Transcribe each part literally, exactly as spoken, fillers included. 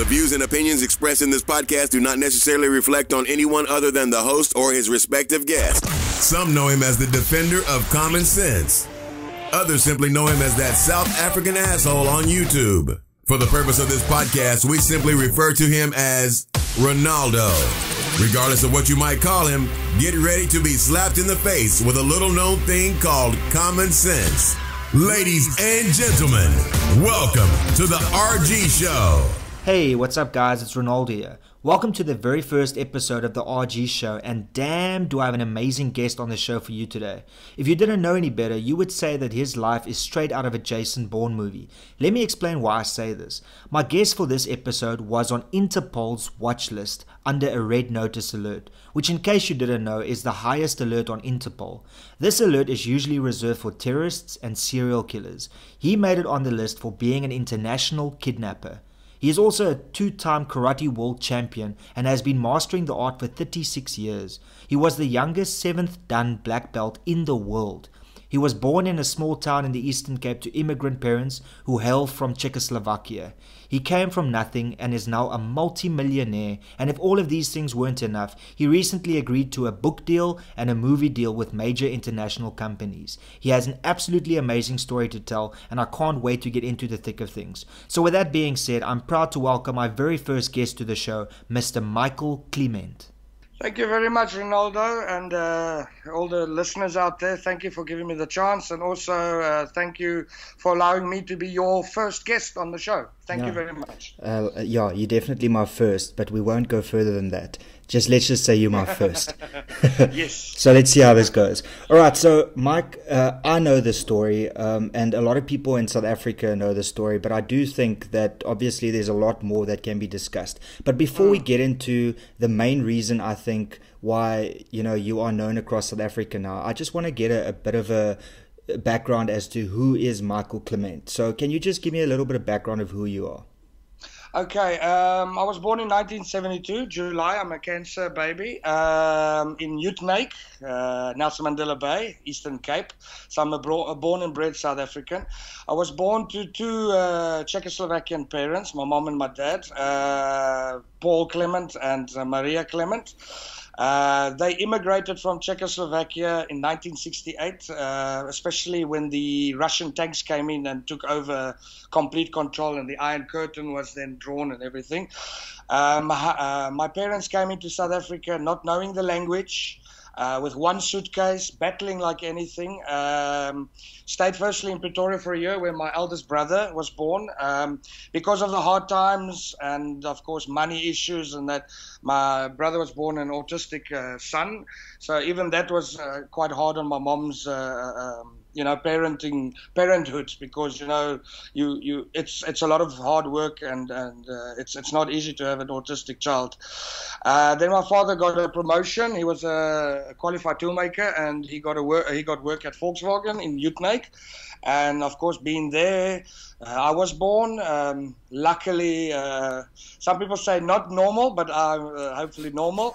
The views and opinions expressed in this podcast do not necessarily reflect on anyone other than the host or his respective guest. Some know him as the defender of common sense. Others simply know him as that South African asshole on YouTube. For the purpose of this podcast, we simply refer to him as Ronaldo. Regardless of what you might call him, get ready to be slapped in the face with a little-known thing called common sense. Ladies and gentlemen, welcome to the R G Show. Hey, what's up guys, it's Ronaldo here. Welcome to the very first episode of the R G Show, and damn do I have an amazing guest on the show for you today. If you didn't know any better, you would say that his life is straight out of a Jason Bourne movie. Let me explain why I say this. My guest for this episode was on Interpol's watch list under a red notice alert, which in case you didn't know is the highest alert on Interpol. This alert is usually reserved for terrorists and serial killers. He made it on the list for being an international kidnapper. He is also a two-time karate world champion and has been mastering the art for thirty-six years. He was the youngest seventh Dan black belt in the world. He was born in a small town in the Eastern Cape to immigrant parents who hail from Czechoslovakia. He came from nothing and is now a multi-millionaire, and if all of these things weren't enough, he recently agreed to a book deal and a movie deal with major international companies. He has an absolutely amazing story to tell, and I can't wait to get into the thick of things. So with that being said, I'm proud to welcome my very first guest to the show, Mister Michael Clement. Thank you very much, Ronaldo, and uh, all the listeners out there. Thank you for giving me the chance, and also uh, thank you for allowing me to be your first guest on the show. Thank yeah. you very much. Uh, yeah, you're definitely my first, but we won't go further than that. Just let's just say you're my first. Yes. So let's see how this goes. All right. So Mike, uh, I know the story, um, and a lot of people in South Africa know the story, but I do think that obviously there's a lot more that can be discussed. But before mm. we get into the main reason, I think why you know you are known across South Africa now, I just want to get a, a bit of a background as to who is Michael Clement. So can you just give me a little bit of background of who you are? Okay, um, I was born in nineteen seventy-two, July. I'm a Cancer baby, um, in Uitenhage, uh, Nelson Mandela Bay, Eastern Cape. So I'm a, bro- a born and bred South African. I was born to two uh, Czechoslovakian parents, my mom and my dad, uh, Paul Clement and uh, Maria Clement. Uh, they immigrated from Czechoslovakia in nineteen sixty-eight, uh, especially when the Russian tanks came in and took over complete control, and the Iron Curtain was then drawn and everything. Um, uh, my parents came into South Africa not knowing the language, uh, with one suitcase, battling like anything. Um, stayed firstly in Pretoria for a year where my eldest brother was born. Um, because of the hard times and, of course, money issues and that, my brother was born an autistic uh, son. So even that was uh, quite hard on my mom's uh, um, you know, parenting, parenthood, because, you know, you, you, it's, it's a lot of hard work, and, and, uh, it's, it's not easy to have an autistic child. Uh, then my father got a promotion. He was a qualified toolmaker, and he got a work, he got work at Volkswagen in Uitenhage. And of course, being there, uh, I was born, um, luckily, uh, some people say not normal, but I'm uh, hopefully normal.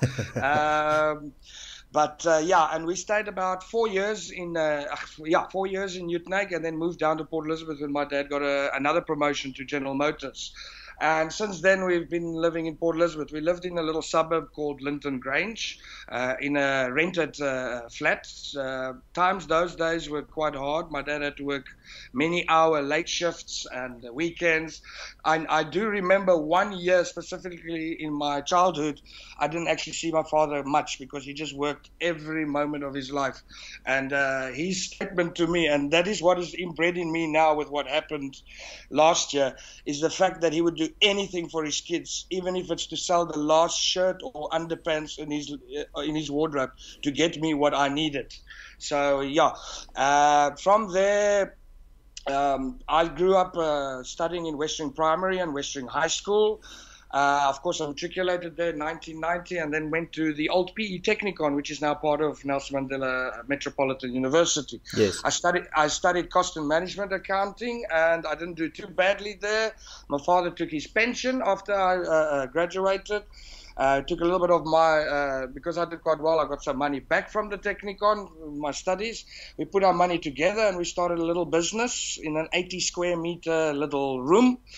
um, But uh, yeah, and we stayed about four years in uh, yeah four years in Uitenhage, and then moved down to Port Elizabeth when my dad got a, another promotion to General Motors. And since then, we've been living in Port Elizabeth. We lived in a little suburb called Linton Grange, uh, in a rented uh, flat. Uh, times those days were quite hard. My dad had to work many hour late shifts and weekends. I, I do remember one year specifically in my childhood, I didn't actually see my father much because he just worked every moment of his life. And uh, his statement to me, and that is what is inbred in me now with what happened last year, is the fact that he would do anything for his kids, even if it's to sell the last shirt or underpants in his uh, in his wardrobe to get me what I needed. So yeah, uh, from there, um, I grew up uh, studying in Westering Primary and Westering High School. Uh, of course, I matriculated there in nineteen ninety, and then went to the old P E Technikon, which is now part of Nelson Mandela Metropolitan University. Yes. I studied I studied cost and management accounting, and I didn't do too badly there. My father took his pension after I uh, graduated. Uh, took a little bit of my, uh, because I did quite well, I got some money back from the Technikon, my studies. We put our money together and we started a little business in an eighty square meter little room.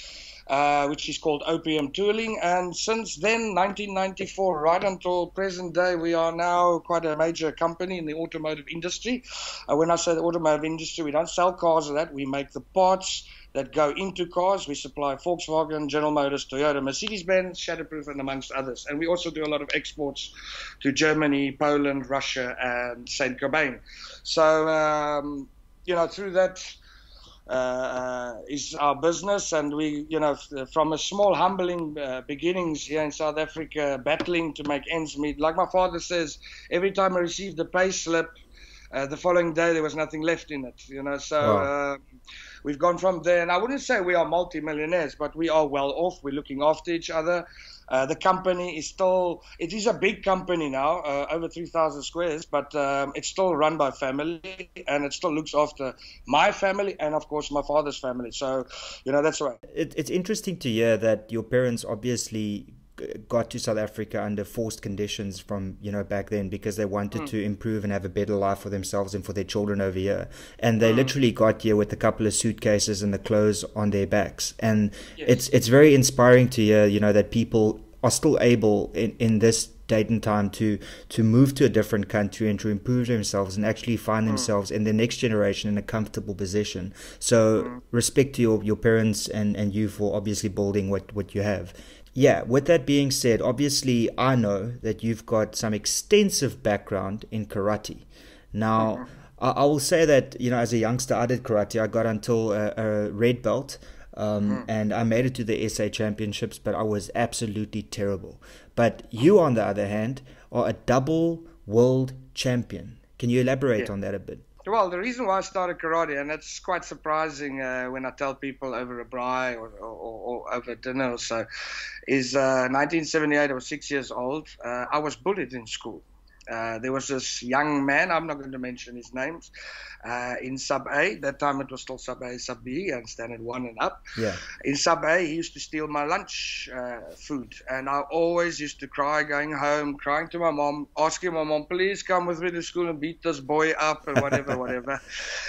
uh, which is called O P M Tooling. And since then, nineteen ninety-four, right until present day, we are now quite a major company in the automotive industry. Uh, when I say the automotive industry, we don't sell cars or that. We make the parts that go into cars. We supply Volkswagen, General Motors, Toyota, Mercedes-Benz, Shatterproof, and amongst others. And we also do a lot of exports to Germany, Poland, Russia, and Saint Gobain. So, um, you know, through that uh, uh, is our business. And we, you know, from a small, humbling uh, beginnings here in South Africa, battling to make ends meet. Like my father says, every time I received a pay slip, uh, the following day there was nothing left in it, you know. So wow. uh, we've gone from there. And I wouldn't say we are multi-millionaires, but we are well off. We're looking after each other. Uh, the company is still, it is a big company now, uh, over three thousand squares, but um, it's still run by family, and it still looks after my family and, of course, my father's family. So, you know, that's right. It, it's interesting to hear that your parents obviously got to South Africa under forced conditions from, you know, back then, because they wanted mm. to improve and have a better life for themselves and for their children over here. And they mm. literally got here with a couple of suitcases and the clothes on their backs. And yes. it's it's very inspiring to hear, you know, that people are still able in, in this date and time to to move to a different country and to improve themselves and actually find mm. themselves in the next generation in a comfortable position. So mm. respect to your, your parents and, and you for obviously building what, what you have. Yeah, with that being said, obviously I know that you've got some extensive background in karate. Now, mm-hmm. I, I will say that, you know, as a youngster, I did karate. I got until a, a red belt, um, mm. and I made it to the S A championships, but I was absolutely terrible. But you, on the other hand, are a double world champion. Can you elaborate yeah. on that a bit? Well, the reason why I started karate, and it's quite surprising uh, when I tell people over a braai or, or, or over dinner or so, is uh, nineteen seventy-eight, I was six years old. Uh, I was bullied in school. Uh, there was this young man, I'm not going to mention his names, uh, in Sub-A. That time it was still Sub-A, Sub-B, and Standard one and up. Yeah. In Sub-A, he used to steal my lunch uh, food. And I always used to cry going home, crying to my mom, asking my mom, please come with me to school and beat this boy up and whatever, whatever.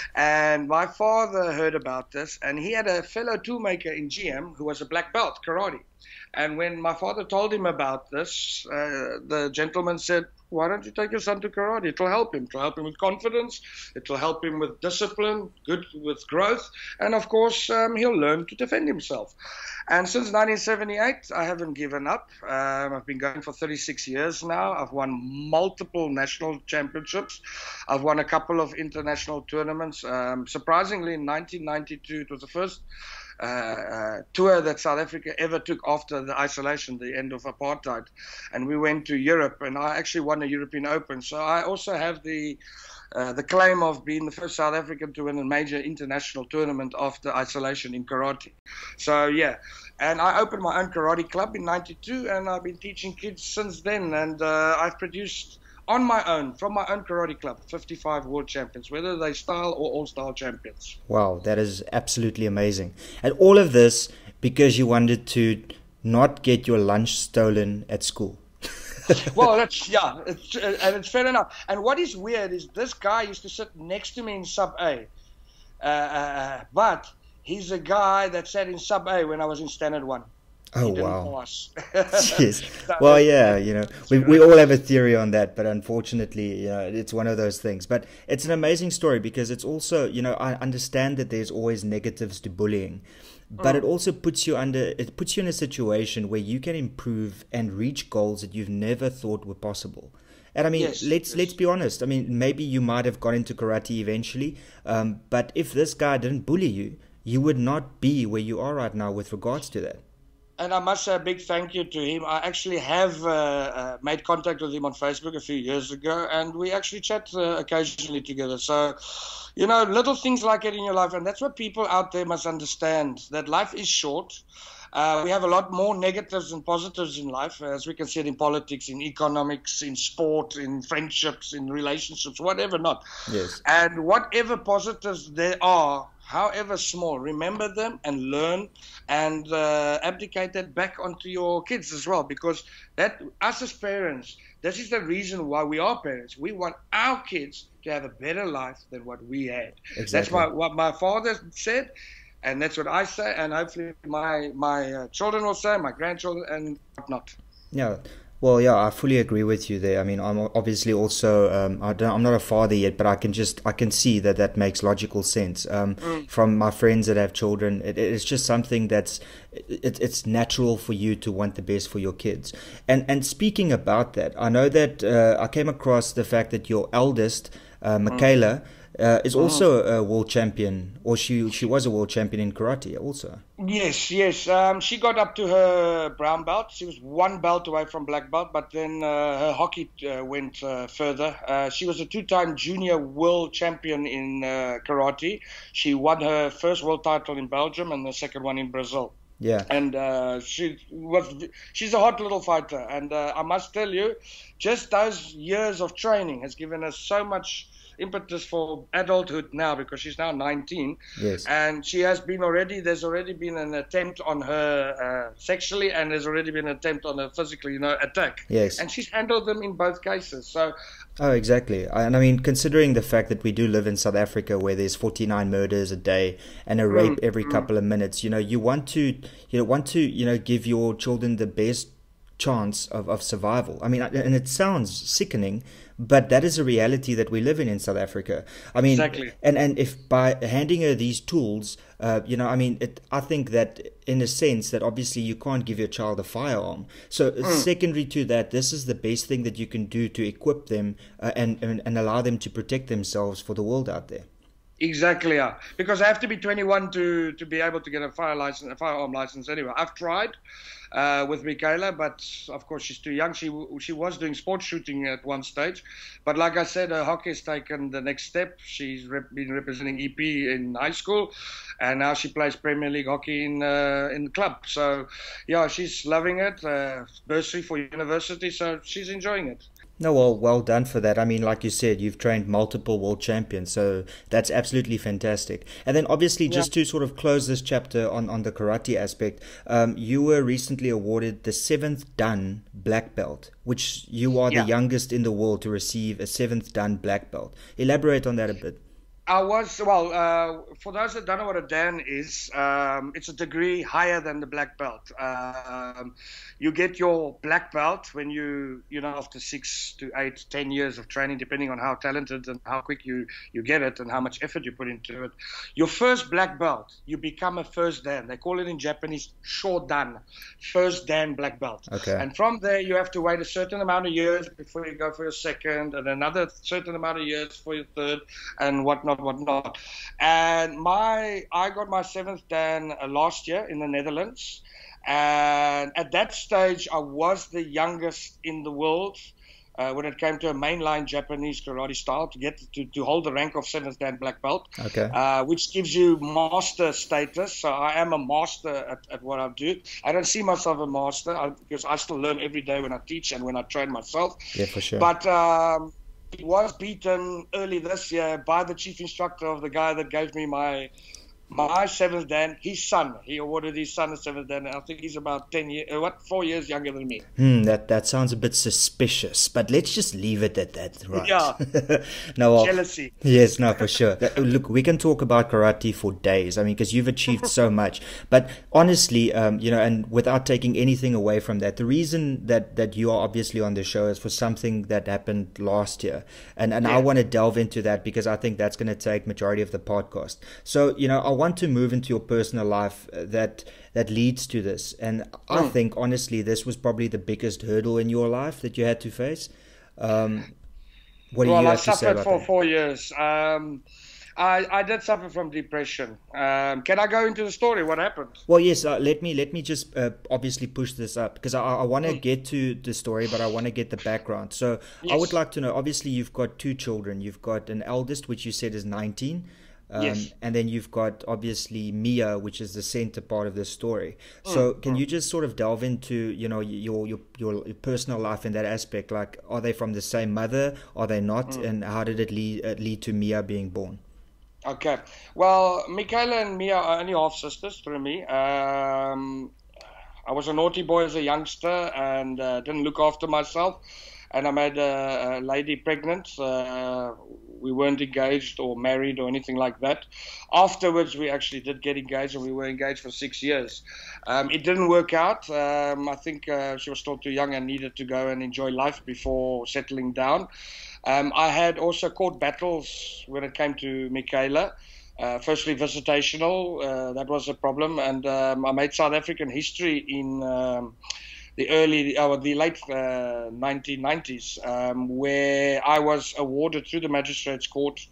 And my father heard about this, and he had a fellow toolmaker in G M who was a black belt, karate. And when my father told him about this, uh, the gentleman said, why don't you take your son to karate? It'll help him. It'll help him with confidence. It'll help him with discipline, good with growth. And, of course, um, he'll learn to defend himself. And since nineteen seventy-eight, I haven't given up. Um, I've been going for thirty-six years now. I've won multiple national championships. I've won a couple of international tournaments. Um, surprisingly, in nineteen ninety-two, it was the first Uh, uh, tour that South Africa ever took after the isolation, the end of apartheid, and we went to Europe, and I actually won a European Open. So I also have the uh, the claim of being the first South African to win a major international tournament after isolation in karate. So yeah, and I opened my own karate club in ninety-two, and I've been teaching kids since then, and uh, I've produced on my own, from my own karate club, fifty-five world champions, whether they style or all-style champions. Wow, that is absolutely amazing. And all of this because you wanted to not get your lunch stolen at school. Well, that's, yeah, it's, uh, and it's fair enough. And what is weird is this guy used to sit next to me in Sub-A, uh, uh, but he's a guy that sat in Sub-A when I was in Standard one. Oh, wow. Yes. Well, yeah, you know, we we all have a theory on that, but unfortunately, you know, it's one of those things. But it's an amazing story because it's also, you know, I understand that there's always negatives to bullying, but mm. it also puts you under, it puts you in a situation where you can improve and reach goals that you've never thought were possible. And I mean, yes, let's yes. let's be honest. I mean, maybe you might have gone into karate eventually, um, but if this guy didn't bully you, you would not be where you are right now with regards to that. And I must say a big thank you to him. I actually have uh, uh, made contact with him on Facebook a few years ago, and we actually chat uh, occasionally together. So, you know, little things like it in your life, and that's what people out there must understand, that life is short. Uh, we have a lot more negatives than positives in life, as we can see it in politics, in economics, in sport, in friendships, in relationships, whatever not. Yes. And whatever positives there are, however small, remember them and learn and uh, abdicate that back onto your kids as well. Because that, us as parents, this is the reason why we are parents. We want our kids to have a better life than what we had. Exactly. That's my, what my father said. And that's what I say, and hopefully my my uh, children will say, my grandchildren, and whatnot. Yeah. Well, yeah, I fully agree with you there. I mean, I'm obviously also, um, I don't, I'm not a father yet, but I can just, I can see that that makes logical sense. Um, mm. From my friends that have children, it, it's just something that's, it, it's natural for you to want the best for your kids. And and speaking about that, I know that uh, I came across the fact that your eldest, uh, Michaela, mm. Uh, is also a world champion, or she she was a world champion in karate also. Yes, yes. Um, she got up to her brown belt. She was one belt away from black belt, but then uh, her hockey uh, went uh, further. Uh, she was a two-time junior world champion in uh, karate. She won her first world title in Belgium and the second one in Brazil. Yeah, and uh, she was she's a hot little fighter, and uh, I must tell you, just those years of training has given us so much impetus for adulthood now, because she's now nineteen. Yes. And she has been already, there's already been an attempt on her uh, sexually, and there's already been an attempt on her physically, you know, attack. Yes. And she's handled them in both cases. So. Oh, exactly. And I mean, considering the fact that we do live in South Africa where there's forty-nine murders a day and a rape mm, every mm. couple of minutes, you know, you want to, you know, want to, you know, give your children the best chance of, of survival. I mean, and it sounds sickening, but that is a reality that we live in in South Africa. I mean, exactly. and, and if by handing her these tools, uh, you know, I mean, it, I think that in a sense that obviously you can't give your child a firearm. So mm. secondary to that, this is the best thing that you can do to equip them uh, and, and, and allow them to protect themselves for the world out there. Exactly, yeah. Because I have to be twenty-one to, to be able to get a fire license, a firearm license anyway. I've tried uh, with Michaela, but of course she's too young. She she was doing sports shooting at one stage, but like I said, her hockey has taken the next step. She's rep, been representing E P in high school, and now she plays Premier League hockey in uh, in the club. So yeah, she's loving it. Uh, bursary for university, so she's enjoying it. No, well, well done for that. I mean, like you said, you've trained multiple world champions, so that's absolutely fantastic. And then obviously, yeah. just to sort of close this chapter on, on the karate aspect, um, you were recently awarded the seventh Dan black belt, which you are yeah. the youngest in the world to receive a seventh Dan black belt. Elaborate on that a bit. I was, well, uh, for those that don't know what a Dan is, um, it's a degree higher than the black belt. Um, you get your black belt when you, you know, after six to eight, ten years of training, depending on how talented and how quick you, you get it and how much effort you put into it. Your first black belt, you become a first Dan. They call it in Japanese Shodan, first Dan black belt. Okay. And from there, you have to wait a certain amount of years before you go for your second, and another certain amount of years for your third, and whatnot. whatnot. And my, I got my seventh Dan uh, last year in the Netherlands. And at that stage, I was the youngest in the world uh, when it came to a mainline Japanese karate style to get to, to hold the rank of seventh Dan black belt, okay. uh, which gives you master status. So I am a master at, at what I do. I don't see myself a master I, because I still learn every day when I teach and when I train myself. Yeah, for sure. But um, it was beaten early this year by the chief instructor of the guy that gave me my my seventh Dan, his son. He awarded his son a seventh Dan. I think he's about ten years, what, four years younger than me. Hmm, that that sounds a bit suspicious, but let's just leave it at that, right? Yeah. no, well, jealousy. Yes, no, for sure. Look, we can talk about karate for days. I mean, because you've achieved so much. But honestly, um, you know, and without taking anything away from that, the reason that that you are obviously on the show is for something that happened last year, and and yeah. I want to delve into that because I think that's going to take majority of the podcast. So, you know, I want to move into your personal life that that leads to this, and I mm. think honestly this was probably the biggest hurdle in your life that you had to face. Um, what do well, you I have to say about that? Well, I suffered for that? four years. Um, I, I did suffer from depression. Um, can I go into the story? What happened? Well, yes. Uh, let me let me just uh, obviously push this up because I, I want to mm. get to the story, but I want to get the background. So yes. I would like to know. Obviously, you've got two children. You've got an eldest, which you said is nineteen. Um, yes. And then you've got obviously Mia, which is the center part of this story. So mm, can mm. you just sort of delve into, you know, your, your your your personal life in that aspect? Like, are they from the same mother? Are they not? Mm. And how did it lead uh, lead to Mia being born? Okay. Well, Michaela and Mia are only half sisters through me. Um, I was a naughty boy as a youngster and uh, didn't look after myself. and I made a, a lady pregnant. Uh, we weren't engaged or married or anything like that. Afterwards, we actually did get engaged, and we were engaged for six years. Um, it didn't work out. Um, I think uh, she was still too young and needed to go and enjoy life before settling down. Um, I had also court battles when it came to Michaela. Uh, firstly, visitational, uh, that was a problem. And um, I made South African history in um, the early, or the late uh, nineteen nineties, um, where I was awarded through the Magistrates Court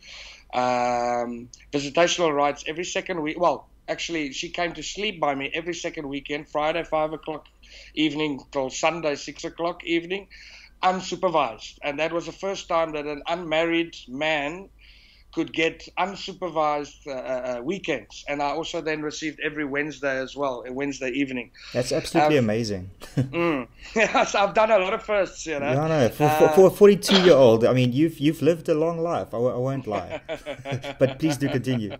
um, visitational rights every second week. Well, actually, she came to sleep by me every second weekend, Friday, five o'clock evening till Sunday, six o'clock evening, unsupervised. And that was the first time that an unmarried man could get unsupervised uh, uh, weekends. And I also then received every Wednesday as well, a Wednesday evening. That's absolutely um, amazing. mm, yes, I've done a lot of firsts, you know. No, no, for, uh, for, for a forty-two-year-old, I mean, you've you've lived a long life. I, w- I won't lie. But please do continue.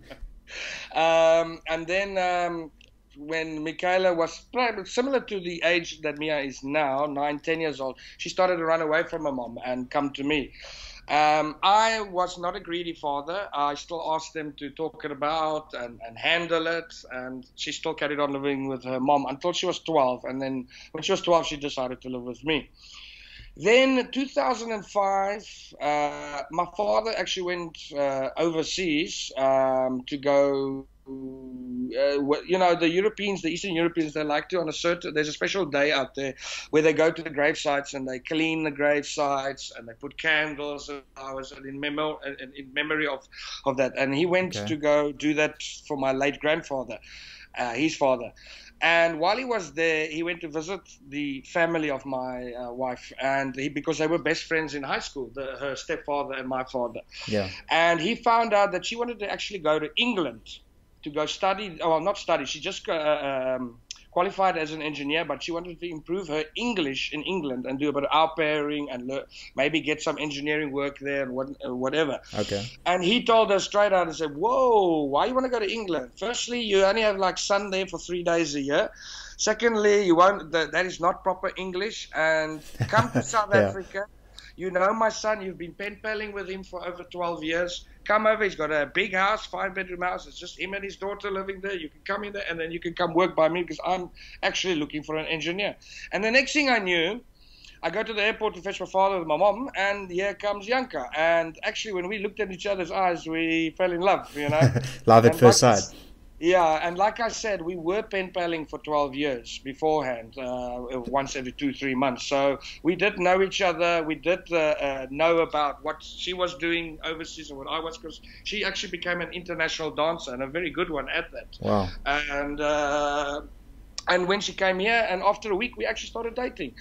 Um, and then um, when Michaela was similar to the age that Mia is now, nine, ten years old, she started to run away from her mom and come to me. Um, I was not a greedy father. I still asked them to talk it about and, and handle it. And she still carried on living with her mom until she was twelve. And then when she was twelve, she decided to live with me. Then two thousand five, uh, my father actually went uh, overseas um, to go. Uh, you know, the Europeans, the Eastern Europeans, they like to on a certain, there's a special day out there where they go to the grave sites and they clean the grave sites and they put candles and flowers and in, memo- in, in memory of, of that. And he went Okay. to go do that for my late grandfather, uh, his father. And while he was there, he went to visit the family of my uh, wife, and he, because they were best friends in high school, the, her stepfather and my father. Yeah. And he found out that she wanted to actually go to England to go study, well, not study, she just uh, um, qualified as an engineer, but she wanted to improve her English in England and do a bit of au pairing and learn, maybe get some engineering work there and what, uh, whatever. Okay. And he told her straight out and said, whoa, why you want to go to England? Firstly, you only have like sun there for three days a year. Secondly, you won't, that, that is not proper English. And come to South Yeah. Africa. You know my son, you've been pen paling with him for over twelve years. Come over, he's got a big house, five bedroom house. It's just him and his daughter living there. You can come in there and then you can come work by me because I'm actually looking for an engineer. And the next thing I knew, I go to the airport to fetch my father with my mom, and here comes Janka. And actually, when we looked at each other's eyes, we fell in love, you know. Love at And first like- sight. Yeah, and like I said, we were pen paling for twelve years beforehand, uh, once every two, three months. So we did know each other. We did uh, uh, know about what she was doing overseas and what I was, because she actually became an international dancer and a very good one at that. Wow. And uh, and when she came here, and after a week, we actually started dating.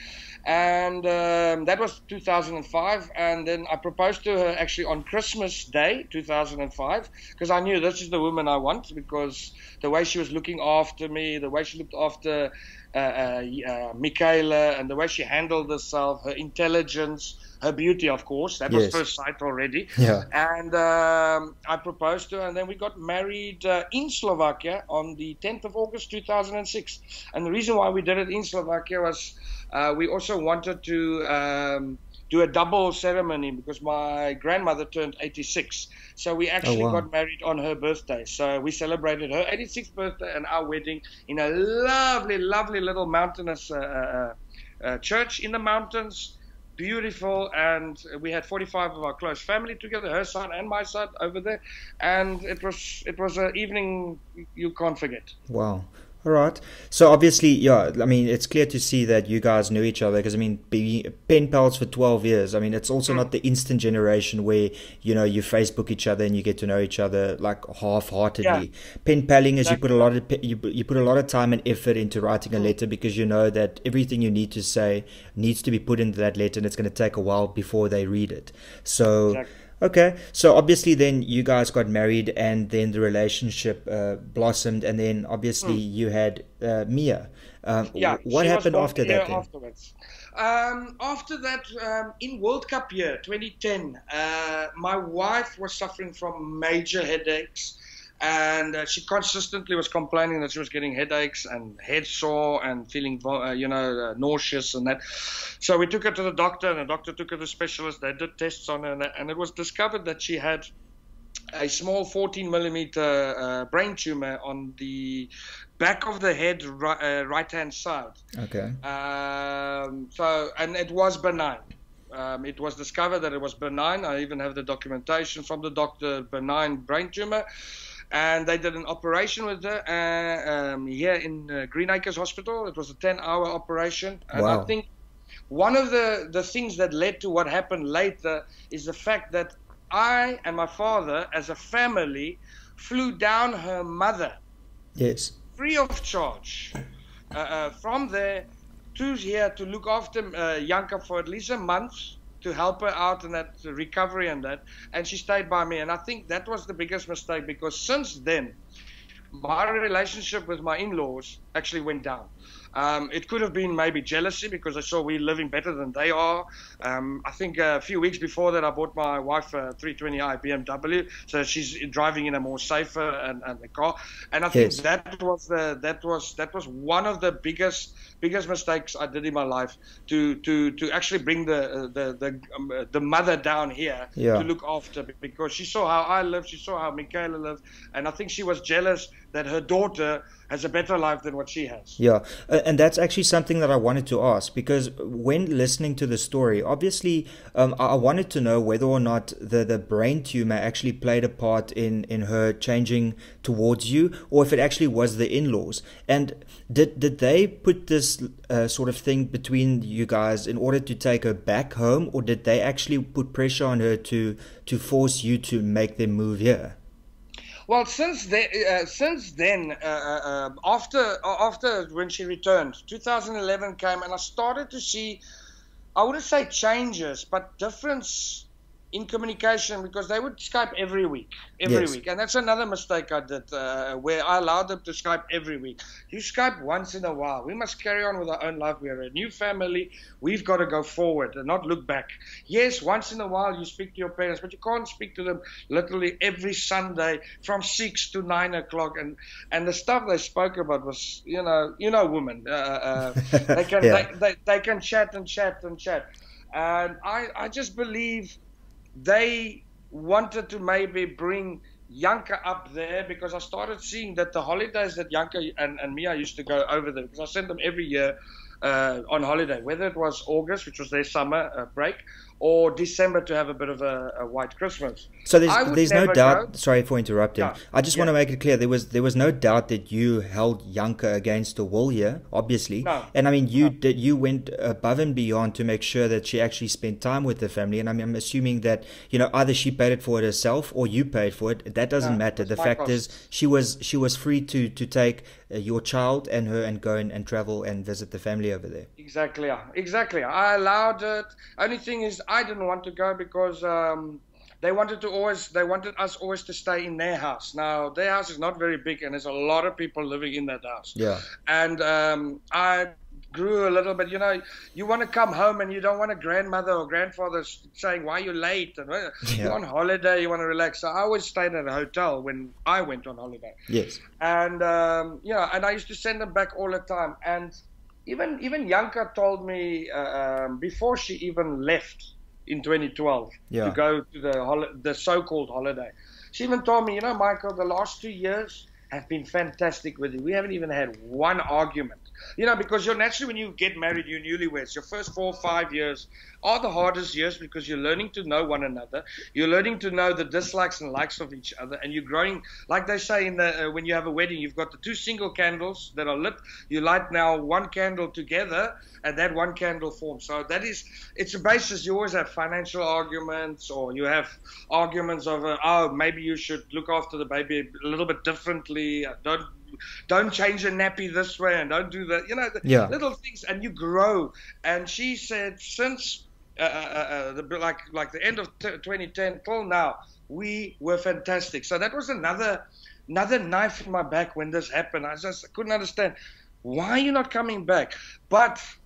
And um, that was two thousand five. And then I proposed to her actually on Christmas Day, two thousand five, because I knew this is the woman I want, because the way she was looking after me, the way she looked after uh, uh, uh, Michaela, and the way she handled herself, her intelligence, her beauty, of course. That was Yes. first sight already. Yeah. And um, I proposed to her, and then we got married uh, in Slovakia on the tenth of August two thousand six. And the reason why we did it in Slovakia was uh, we also wanted to um, do a double ceremony because my grandmother turned eighty-six. So we actually wow. got married on her birthday. So we celebrated her eighty-sixth birthday and our wedding in a lovely, lovely little mountainous uh, uh, uh, church in the mountains. Beautiful, and we had forty-five of our close family together, her son and my son over there, and it was it was an evening you can't forget. Wow. All right. So obviously, yeah, I mean, it's clear to see that you guys knew each other because, I mean, being pen pals for twelve years, I mean, it's also Mm. not the instant generation where, you know, you Facebook each other and you get to know each other like half-heartedly. Pen paling is you put a lot of pe- you, you put a lot of time and effort into writing a letter because you know that everything you need to say needs to be put into that letter and it's going to take a while before they read it. So... Exactly. Okay, so obviously then you guys got married and then the relationship uh, blossomed and then obviously Mm. you had uh, Mia. Um, Yeah, what she was happened born after a year that then? Afterwards. Um, after that, um, in World Cup year twenty ten, uh, my wife was suffering from major headaches. And uh, she consistently was complaining that she was getting headaches and head sore and feeling, uh, you know, uh, nauseous and that. So we took her to the doctor, and the doctor took her to the specialist. They did tests on her, and, and it was discovered that she had a small fourteen millimeter uh, brain tumor on the back of the head, right, uh, right-hand side. Okay. Um, so, and it was benign. Um, it was discovered that it was benign. I even have the documentation from the doctor, benign brain tumor. And they did an operation with her uh, um, here in uh, Greenacres Hospital. It was a ten-hour operation. And wow. I think one of the, the things that led to what happened later is the fact that I and my father, as a family, flew down her mother. Yes. Free of charge. Uh, uh, from there to here to look after uh, Janka for at least a month, to help her out in that recovery and that, and she stayed by me. And I think that was the biggest mistake, because since then my relationship with my in-laws actually went down. Um, it could have been maybe jealousy, because I saw we living better than they are. Um, I think a few weeks before that, I bought my wife a three twenty i B M W, so she's driving in a more safer and, and the car. And I think yes. that was the that was that was one of the biggest biggest mistakes I did in my life, to to to actually bring the the the um, the mother down here yeah. to look after, because she saw how I lived, she saw how Michaela lived, and I think she was jealous that her daughter has a better life than what she has. Yeah, uh, and that's actually something that I wanted to ask, because when listening to the story, obviously um, I wanted to know whether or not the, the brain tumor actually played a part in, in her changing towards you, or if it actually was the in-laws. And did, did they put this uh, sort of thing between you guys in order to take her back home, or did they actually put pressure on her to, to force you to make them move here? Well, since then, uh, since then, uh, uh, after after when she returned, two thousand eleven came, and I started to see, I wouldn't say changes, but difference in communication, because they would Skype every week, every yes. week, and that's another mistake I did, uh, where I allowed them to Skype every week. You Skype once in a while. We must carry on with our own life. We are a new family. We've got to go forward and not look back. Yes, once in a while you speak to your parents, but you can't speak to them literally every Sunday from six to nine o'clock. And and the stuff they spoke about was, you know, you know, women. Uh, uh, they can yeah. they, they they can chat and chat and chat, and I I just believe they wanted to maybe bring Janka up there, because I started seeing that the holidays that Janka and, and Mia used to go over there, because I sent them every year uh, on holiday, whether it was August, which was their summer uh, break, or December to have a bit of a, a white Christmas. So there's, there's no doubt, go. sorry for interrupting, Yeah. I just yeah. want to make it clear, there was there was no doubt that you held Janka against the wall here, obviously. No. And I mean, you No. did you went above and beyond to make sure that she actually spent time with the family. And I mean, I'm assuming that, you know, either she paid it for it herself or you paid for it. That doesn't No, matter. it's The my fact cost. is, she was she was free to, to take uh, your child and her and go and, and travel and visit the family over there. Exactly, yeah. exactly. I allowed it. Only thing is, I didn't want to go because um, they wanted to always. They wanted us always to stay in their house. Now their house is not very big, and there's a lot of people living in that house. Yeah. And um, I grew a little bit. You know, you want to come home and you don't want a grandmother or grandfather saying, "Why are you late?" And well, Yeah. you're on holiday, you want to relax. So I always stayed at a hotel when I went on holiday. Yes. And um, yeah, and I used to send them back all the time. And even even Janka told me uh, um, before she even left in twenty twelve Yeah. to go to the hol- the so-called holiday. She even told me, you know, Michael, the last two years have been fantastic with you. We haven't even had one argument. You know, because you're naturally, when you get married, you're newlyweds. Your first four or five years are the hardest years, because you're learning to know one another. You're learning to know the dislikes and likes of each other. And you're growing, like they say in the, uh, when you have a wedding, you've got the two single candles that are lit. You light now one candle together, and that one candle forms. So that is, it's a basis. You always have financial arguments, or you have arguments of, uh, oh, maybe you should look after the baby a little bit differently. Don't Don't change a nappy this way, and don't do that. You know, the Yeah. little things, and you grow. And she said, since uh, uh, uh, the, like like the end of t- twenty ten till now, we were fantastic. So that was another another knife in my back when this happened. I just couldn't understand, why are you not coming back? But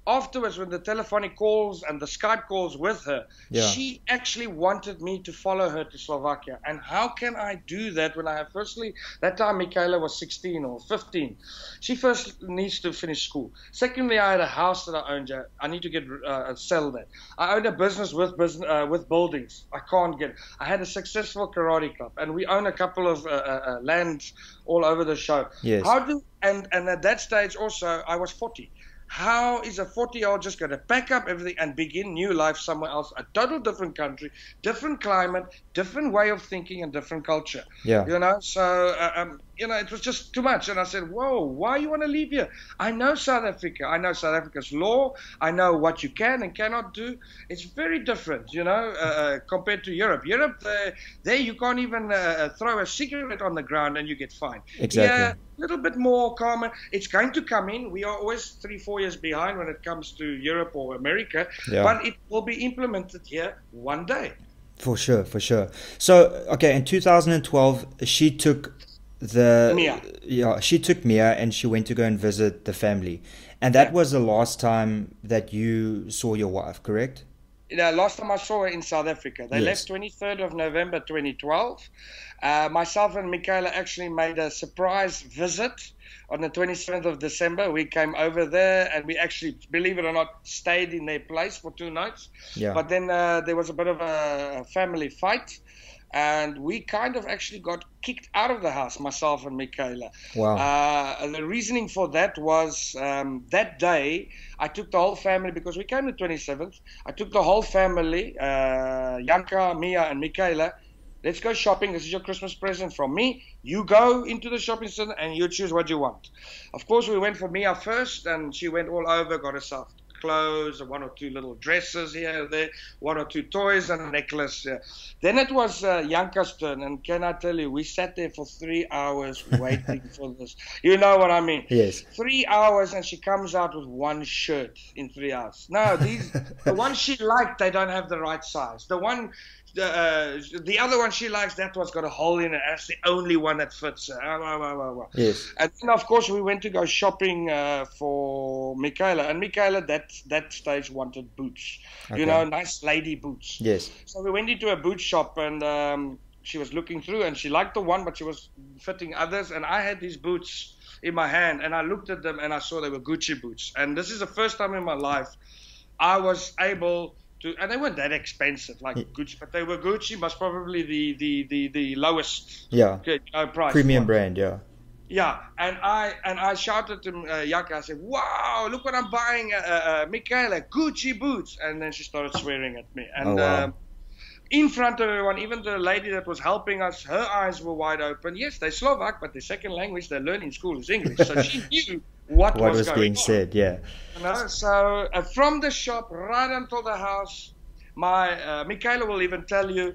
afterwards, when the telephonic calls and the Skype calls with her, Yeah. she actually wanted me to follow her to Slovakia. And how can I do that when I have, firstly, that time Michaela was sixteen or fifteen. She first needs to finish school. Secondly, I had a house that I owned. I need to get uh, sell that. I owned a business with business uh, with buildings. I can't get. I had a successful karate club, and we own a couple of uh, uh, lands all over the show. Yes. How do and and at that stage also I was forty. How is a forty-year-old just going to pack up everything and begin new life somewhere else, a total different country, different climate, different way of thinking, and different culture? Yeah. You know, so, uh, um, you know, it was just too much. And I said, whoa, why you want to leave here? I know South Africa. I know South Africa's law. I know what you can and cannot do. It's very different, you know, uh, compared to Europe. Europe, uh, there you can't even uh, throw a cigarette on the ground and you get fined. Exactly. Yeah, a little bit more common. It's going to come in. We are always three, four years behind when it comes to Europe or America, Yeah. but it will be implemented here one day. For sure, for sure. So, okay, in two thousand twelve, she took the Mia. Yeah, she took Mia and she went to go and visit the family, and that was the last time that you saw your wife, correct? You know, last time I saw her in South Africa. They Yes. left twenty-third of November twenty twelve. Uh, myself and Michaela actually made a surprise visit on the twenty-seventh of December. We came over there and we actually, believe it or not, stayed in their place for two nights. Yeah. But then uh, there was a bit of a family fight. And we kind of actually got kicked out of the house, myself and Michaela. Wow. Uh, and the reasoning for that was um, that day I took the whole family, because we came the twenty-seventh. I took the whole family, uh, Janka, Mia, and Michaela. Let's go shopping. This is your Christmas present from me. You go into the shopping center and you choose what you want. Of course, we went for Mia first, and she went all over, got herself clothes, one or two little dresses here and there, one or two toys and a necklace. Yeah. Then it was uh, Janka's turn, and can I tell you, we sat there for three hours waiting for this. You know what I mean? Yes. Three hours, and she comes out with one shirt in three hours. No, these the one she liked, they don't have the right size. The one. The, uh, the other one she likes, that one's got a hole in it. That's the only one that fits her. Ah, ah, ah, ah, ah. Yes. And then, of course, we went to go shopping uh, for Michaela. And Michaela, that that stage, wanted boots. Okay. You know, nice lady boots. Yes. So we went into a boot shop, and um, she was looking through, and she liked the one, but she was fitting others. And I had these boots in my hand, and I looked at them, and I saw they were Gucci boots. And this is the first time in my life I was able to, and they weren't that expensive like Gucci, but they were Gucci, most probably the the the, the lowest Yeah. you know, price Premium one. brand, yeah. Yeah, and I and I shouted to uh, Yaka. I said, "Wow, look what I'm buying, uh, uh, Michaela, Gucci boots!" And then she started swearing at me. And Oh, wow. um, in front of everyone, even the lady that was helping us, her eyes were wide open. Yes, they're Slovak, but the second language they learn in school is English, so she knew what, What was, was going being on. said, yeah. You know, so uh, from the shop right until the house, my uh, Michaela will even tell you,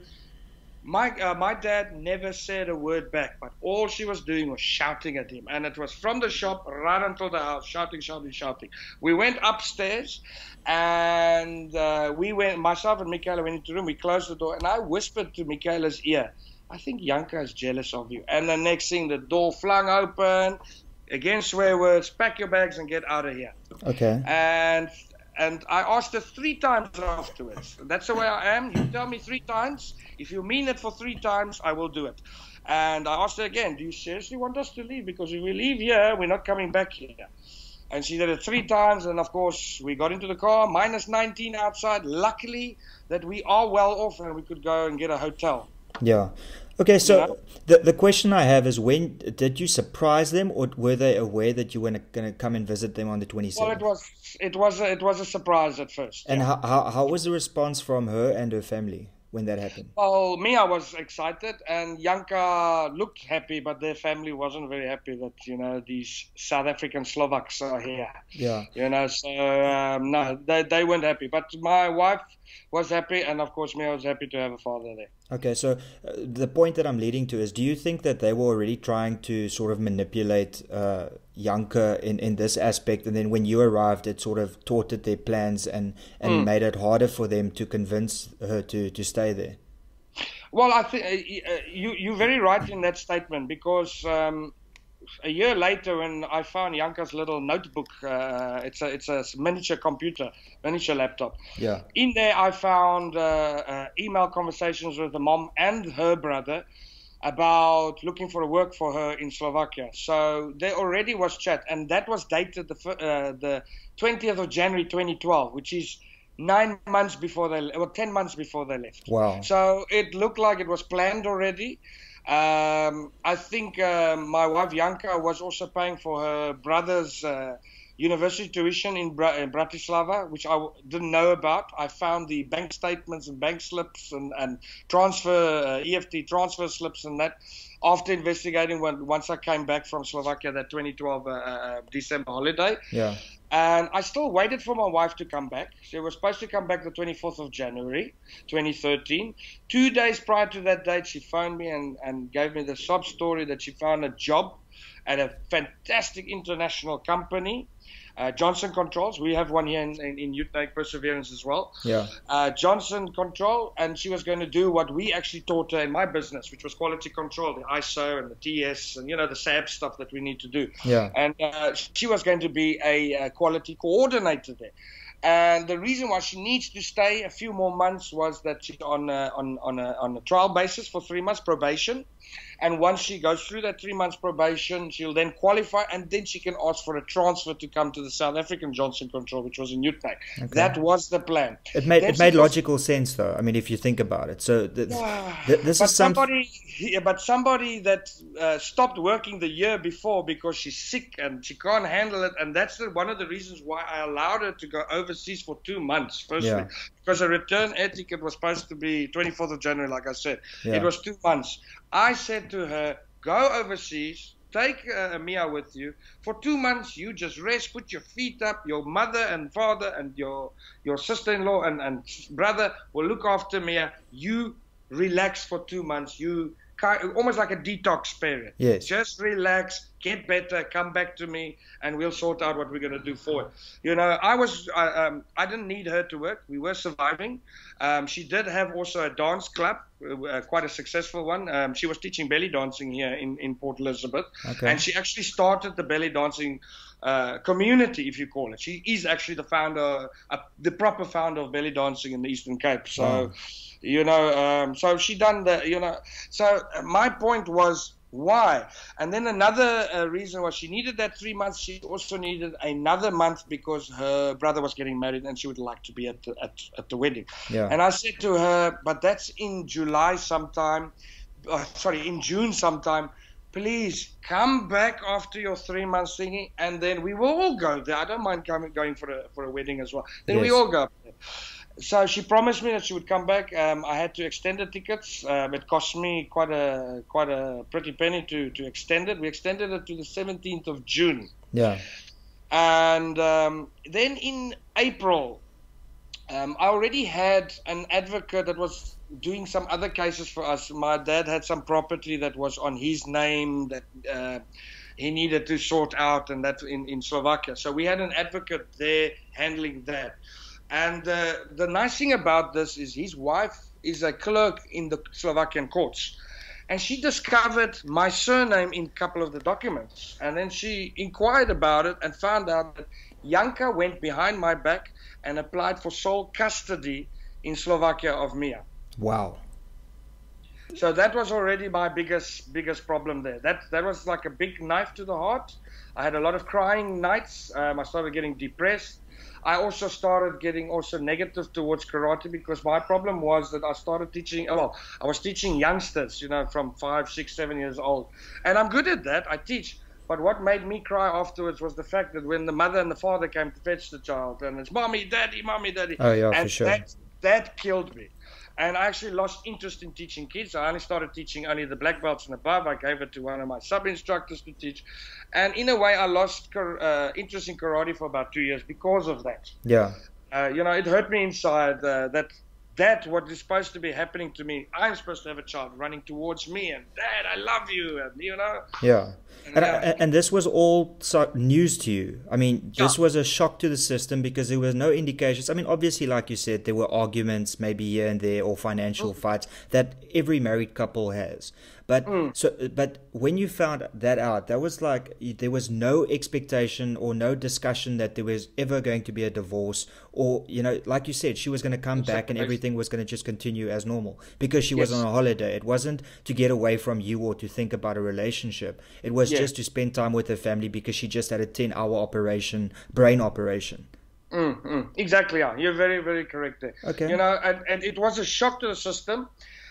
my uh, my dad never said a word back, but all she was doing was shouting at him, and it was from the shop right until the house, shouting, shouting, shouting. We went upstairs, and uh, we went. Myself and Michaela went into the room. We closed the door, and I whispered to Michaela's ear, "I think Janka is jealous of you." And the next thing, the door flung open. Again, swear words, pack your bags and get out of here. Okay. And and I asked her three times afterwards. That's the way I am. You tell me three times. If you mean it for three times, I will do it. And I asked her again, do you seriously want us to leave? Because if we leave here, we're not coming back here. And she did it three times. And, of course, we got into the car, minus nineteen outside. Luckily that we are well off and we could go and get a hotel. Yeah. Okay, so Yeah. the the question I have is, when did you surprise them, or were they aware that you were going to come and visit them on the Well, twenty-seventh? it was it was a, it was a surprise at first. And how, how how was the response from her and her family when that happened? Well, Mia was excited, and Janka looked happy, but their family wasn't very happy that, you know, these South African Slovaks are here. Yeah. You know, so um, no, they they weren't happy. But my wife was happy, and of course Mia was happy to have a father there. Okay, so uh, the point that I'm leading to is, do you think that they were already trying to sort of manipulate uh, Janka in, in this aspect, and then when you arrived, it sort of thwarted their plans and, and Mm. made it harder for them to convince her to, to stay there? Well, I think uh, you you're very right in that statement, because um, a year later, when I found Janka's little notebook, uh, it's a it's a miniature computer, miniature laptop. Yeah. In there, I found uh, uh, email conversations with the mom and her brother about looking for a work for her in Slovakia. So there already was chat, and that was dated the uh, the twentieth of January twenty twelve, which is nine months before they, or ten months before they left. Wow. So it looked like it was planned already. Um, I think uh, my wife Janka was also paying for her brother's uh, university tuition in, Bra- in Bratislava, which I w- didn't know about. I found the bank statements and bank slips and, and transfer, uh, E F T transfer slips and that after investigating when, once I came back from Slovakia that twenty twelve uh, uh, December holiday. Yeah. And I still waited for my wife to come back. She was supposed to come back the twenty-fourth of January, twenty thirteen. Two days prior to that date, she phoned me and, and gave me the sob story that she found a job at a fantastic international company, uh, Johnson Controls. We have one here in, in, in Utrecht, Perseverance as well. Yeah. Uh, Johnson Control, and she was going to do what we actually taught her in my business, which was quality control, the I S O and the T S and, you know, the S A B stuff that we need to do. Yeah. And uh, she was going to be a, a quality coordinator there. And the reason why she needs to stay a few more months was that she's on a, on, on, a, on a trial basis for three months probation. And once she goes through that three months probation, she'll then qualify, and then she can ask for a transfer to come to the South African Johnson Control, which was in Utrecht. Okay. That was the plan. It made then it made was, logical sense, though. I mean, if you think about it. So th- yeah, th- this but is some... somebody, yeah, but somebody that uh, stopped working the year before because she's sick and she can't handle it, and that's the, one of the reasons why I allowed her to go overseas for two months. Firstly, yeah. Because a return air ticket was supposed to be twenty-fourth of January, like I said. Yeah. It was two months. I said to her, go overseas, take uh, Mia with you. For two months, you just rest, put your feet up. Your mother and father and your your sister-in-law and, and brother will look after Mia. You relax for two months. You almost like a detox period. Yes. Just relax, get better, come back to me, and we'll sort out what we're going to do for it. You know, I was, I, um, I didn't need her to work. We were surviving. Um, she did have also a dance club, uh, quite a successful one. Um, she was teaching belly dancing here in, in Port Elizabeth. Okay. And she actually started the belly dancing uh, community, if you call it. She is actually the founder, uh, the proper founder of belly dancing in the Eastern Cape. So, oh. you know, um, so she done the, you know, so my point was, why? And then another uh, reason was she needed that three months. She also needed another month because her brother was getting married and she would like to be at the, at, at the wedding. Yeah. And I said to her, but that's in July sometime, uh, sorry, in June sometime. Please come back after your three months thingy, and then we will all go there. I don't mind coming, going for a for a wedding as well. Then yes. we all go up there. So she promised me that she would come back. Um, I had to extend the tickets. Um, it cost me quite a quite a pretty penny to, to extend it. We extended it to the seventeenth of June. Yeah. And um, then in April, um, I already had an advocate that was doing some other cases for us. My dad had some property that was on his name that uh, he needed to sort out, and that in, in Slovakia. So we had an advocate there handling that. And uh, the nice thing about this is his wife is a clerk in the Slovakian courts. And she discovered my surname in a couple of the documents. And then she inquired about it and found out that Janka went behind my back and applied for sole custody in Slovakia of Mia. Wow. So that was already my biggest biggest problem there. That that was like a big knife to the heart. I had a lot of crying nights. Um, I started getting depressed. I also started getting also negative towards karate because my problem was that I started teaching, well, I was teaching youngsters, you know, from five, six, seven years old. And I'm good at that. I teach. But what made me cry afterwards was the fact that when the mother and the father came to fetch the child, and it's mommy, daddy, mommy, daddy. Oh, yeah, and for sure. That, that killed me. And I actually lost interest in teaching kids. I only started teaching only the black belts and above. I gave it to one of my sub-instructors to teach. And in a way, I lost uh, interest in karate for about two years because of that. Yeah. Uh, you know, it hurt me inside uh, that that what is supposed to be happening to me. I'm supposed to have a child running towards me and, Dad, I love you, and you know. Yeah. And, I, and this was all so news to you. I mean, this Yeah. was a shock to the system because there was no indications. I mean, obviously, like you said, there were arguments maybe here and there or financial Mm. fights that every married couple has. But Mm. so, but when you found that out, that was like there was no expectation or no discussion that there was ever going to be a divorce, or you know, like you said, she was going to come back and everything was going to just continue as normal because she was Yes. on a holiday. It wasn't to get away from you or to think about a relationship. It was Yeah. just to spend time with her family because she just had a ten-hour operation, brain operation. Mm, mm. Exactly, yeah. You're very, very correct there. Okay. You know, and, and it was a shock to the system.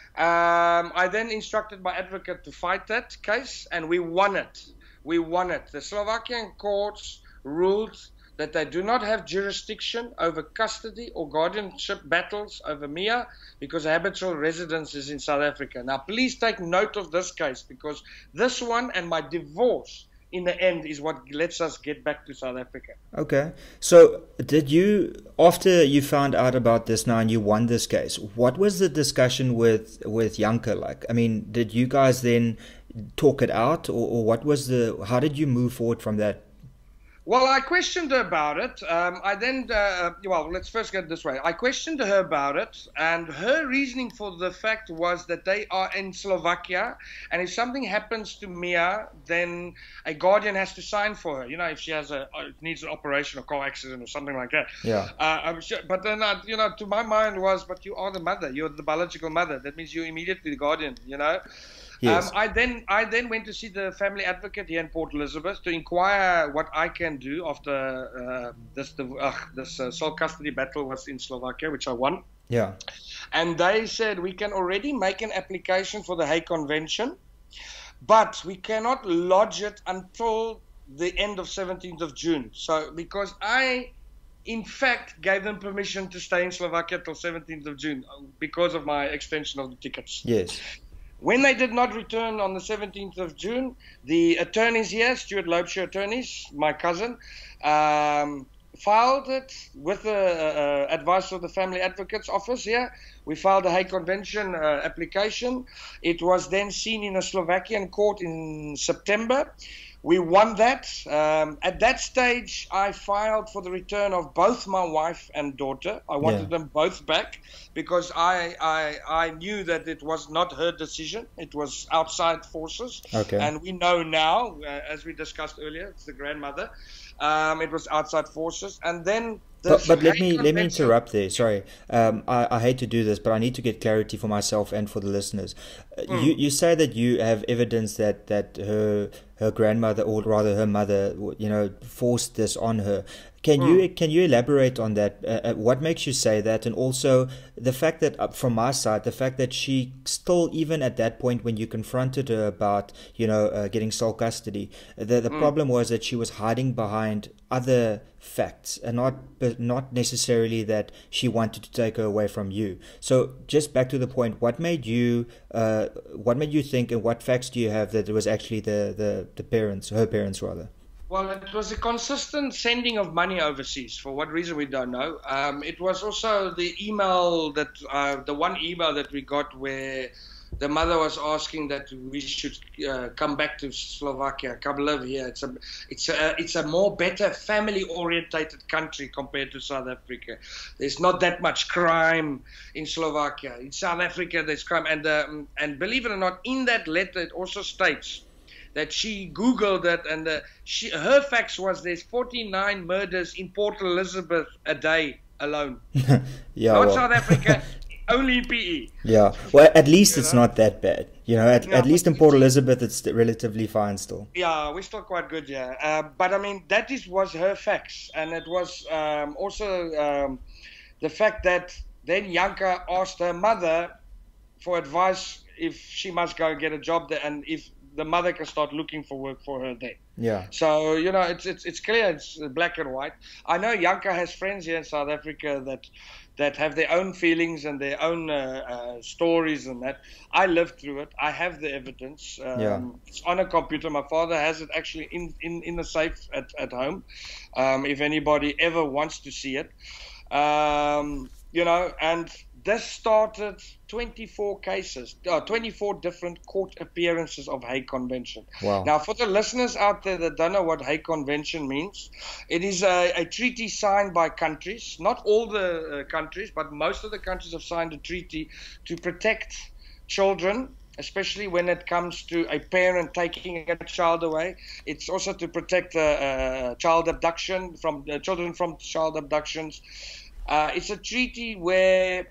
Um, I then instructed my advocate to fight that case, and we won it. We won it. The Slovakian courts ruled that they do not have jurisdiction over custody or guardianship battles over Mia because her habitual residence is in South Africa. Now, please take note of this case because this one and my divorce in the end is what lets us get back to South Africa. Okay. So did you, after you found out about this now and you won this case, what was the discussion with, with Janke like? I mean, did you guys then talk it out or, or what was the, how did you move forward from that? Well, I questioned her about it. Um, I then, uh, well, let's first get it this way. I questioned her about it, and her reasoning for the fact was that they are in Slovakia, and if something happens to Mia, then a guardian has to sign for her. You know, if she has a uh, needs an operation or car accident or something like that. Yeah. Uh, I'm sure, but then, uh, you know, to my mind was, but you are the mother. You're the biological mother. That means you're immediately the guardian. You know. Yes. Um, I then I then went to see the family advocate here in Port Elizabeth to inquire what I can do after uh, this the, uh, this uh, sole custody battle was in Slovakia, which I won. Yeah. And they said we can already make an application for the Hague Convention, but we cannot lodge it until the end of seventeenth of June. So because I, in fact, gave them permission to stay in Slovakia till seventeenth of June because of my extension of the tickets. Yes. When they did not return on the seventeenth of June, the attorneys here, Stuart Loebshire attorneys, my cousin, um, filed it with the uh, advice of the Family Advocates Office here. We filed a Hague Convention uh, application. It was then seen in a Slovakian court in September. We won that. Um, at that stage, I filed for the return of both my wife and daughter. I wanted Yeah. them both back because I, I I knew that it was not her decision. It was outside forces. Okay. And we know now, uh, as we discussed earlier, it's the grandmother. Um, it was outside forces. And then... But, but let Hague me let me Convention- interrupt there. Sorry, um, I, I hate to do this, but I need to get clarity for myself and for the listeners. Uh, Hmm. You you say that you have evidence that, that her her grandmother, or rather her mother, you know, forced this on her. Can Hmm. you can you elaborate on that? Uh, uh, what makes you say that, and also the fact that, uh, from my side, the fact that she still, even at that point when you confronted her about, you know, uh, getting sole custody, the the problem was that she was hiding behind other facts and not but not necessarily that she wanted to take her away from you. So just back to the point, what made you uh, what made you think, and what facts do you have that it was actually the the, the parents, her parents rather? Well, it was a consistent sending of money overseas. For what reason, we don't know. Um, it was also the email that, uh, the one email that we got where the mother was asking that we should uh, come back to Slovakia, come live here. It's a, it's a, it's a more better family-orientated country compared to South Africa. There's not that much crime in Slovakia. In South Africa, there's crime, and um, and believe it or not, in that letter it also states that she Googled it, and uh, she, her facts was there's forty-nine murders in Port Elizabeth a day alone. Yeah, Not well, South Africa, only in P E. yeah. Well, at least You it's know? not that bad. You know, at, Yeah, at least in but Port it's- Elizabeth, it's relatively fine still. Yeah, we're still quite good, yeah. Uh, but I mean, that is was her facts, and it was um, also um, the fact that then Janke asked her mother for advice if she must go and get a job there, and if the mother can start looking for work for her there. Yeah. So, you know, it's it's it's clear, it's black and white. I know Janke has friends here in South Africa that that have their own feelings and their own uh, uh, stories and that. I lived through it. I have the evidence. Um, Yeah. It's on a computer. My father has it actually in, in, in the safe at, at home, um, if anybody ever wants to see it. Um, you know, and this started twenty-four cases, uh, twenty-four different court appearances of Hague Convention. Wow. Now, for the listeners out there that don't know what Hague Convention means, it is a, a treaty signed by countries, not all the uh, countries, but most of the countries have signed a treaty to protect children, especially when it comes to a parent taking a child away. It's also to protect uh, uh, child abduction, from uh, children from child abductions. Uh, it's a treaty where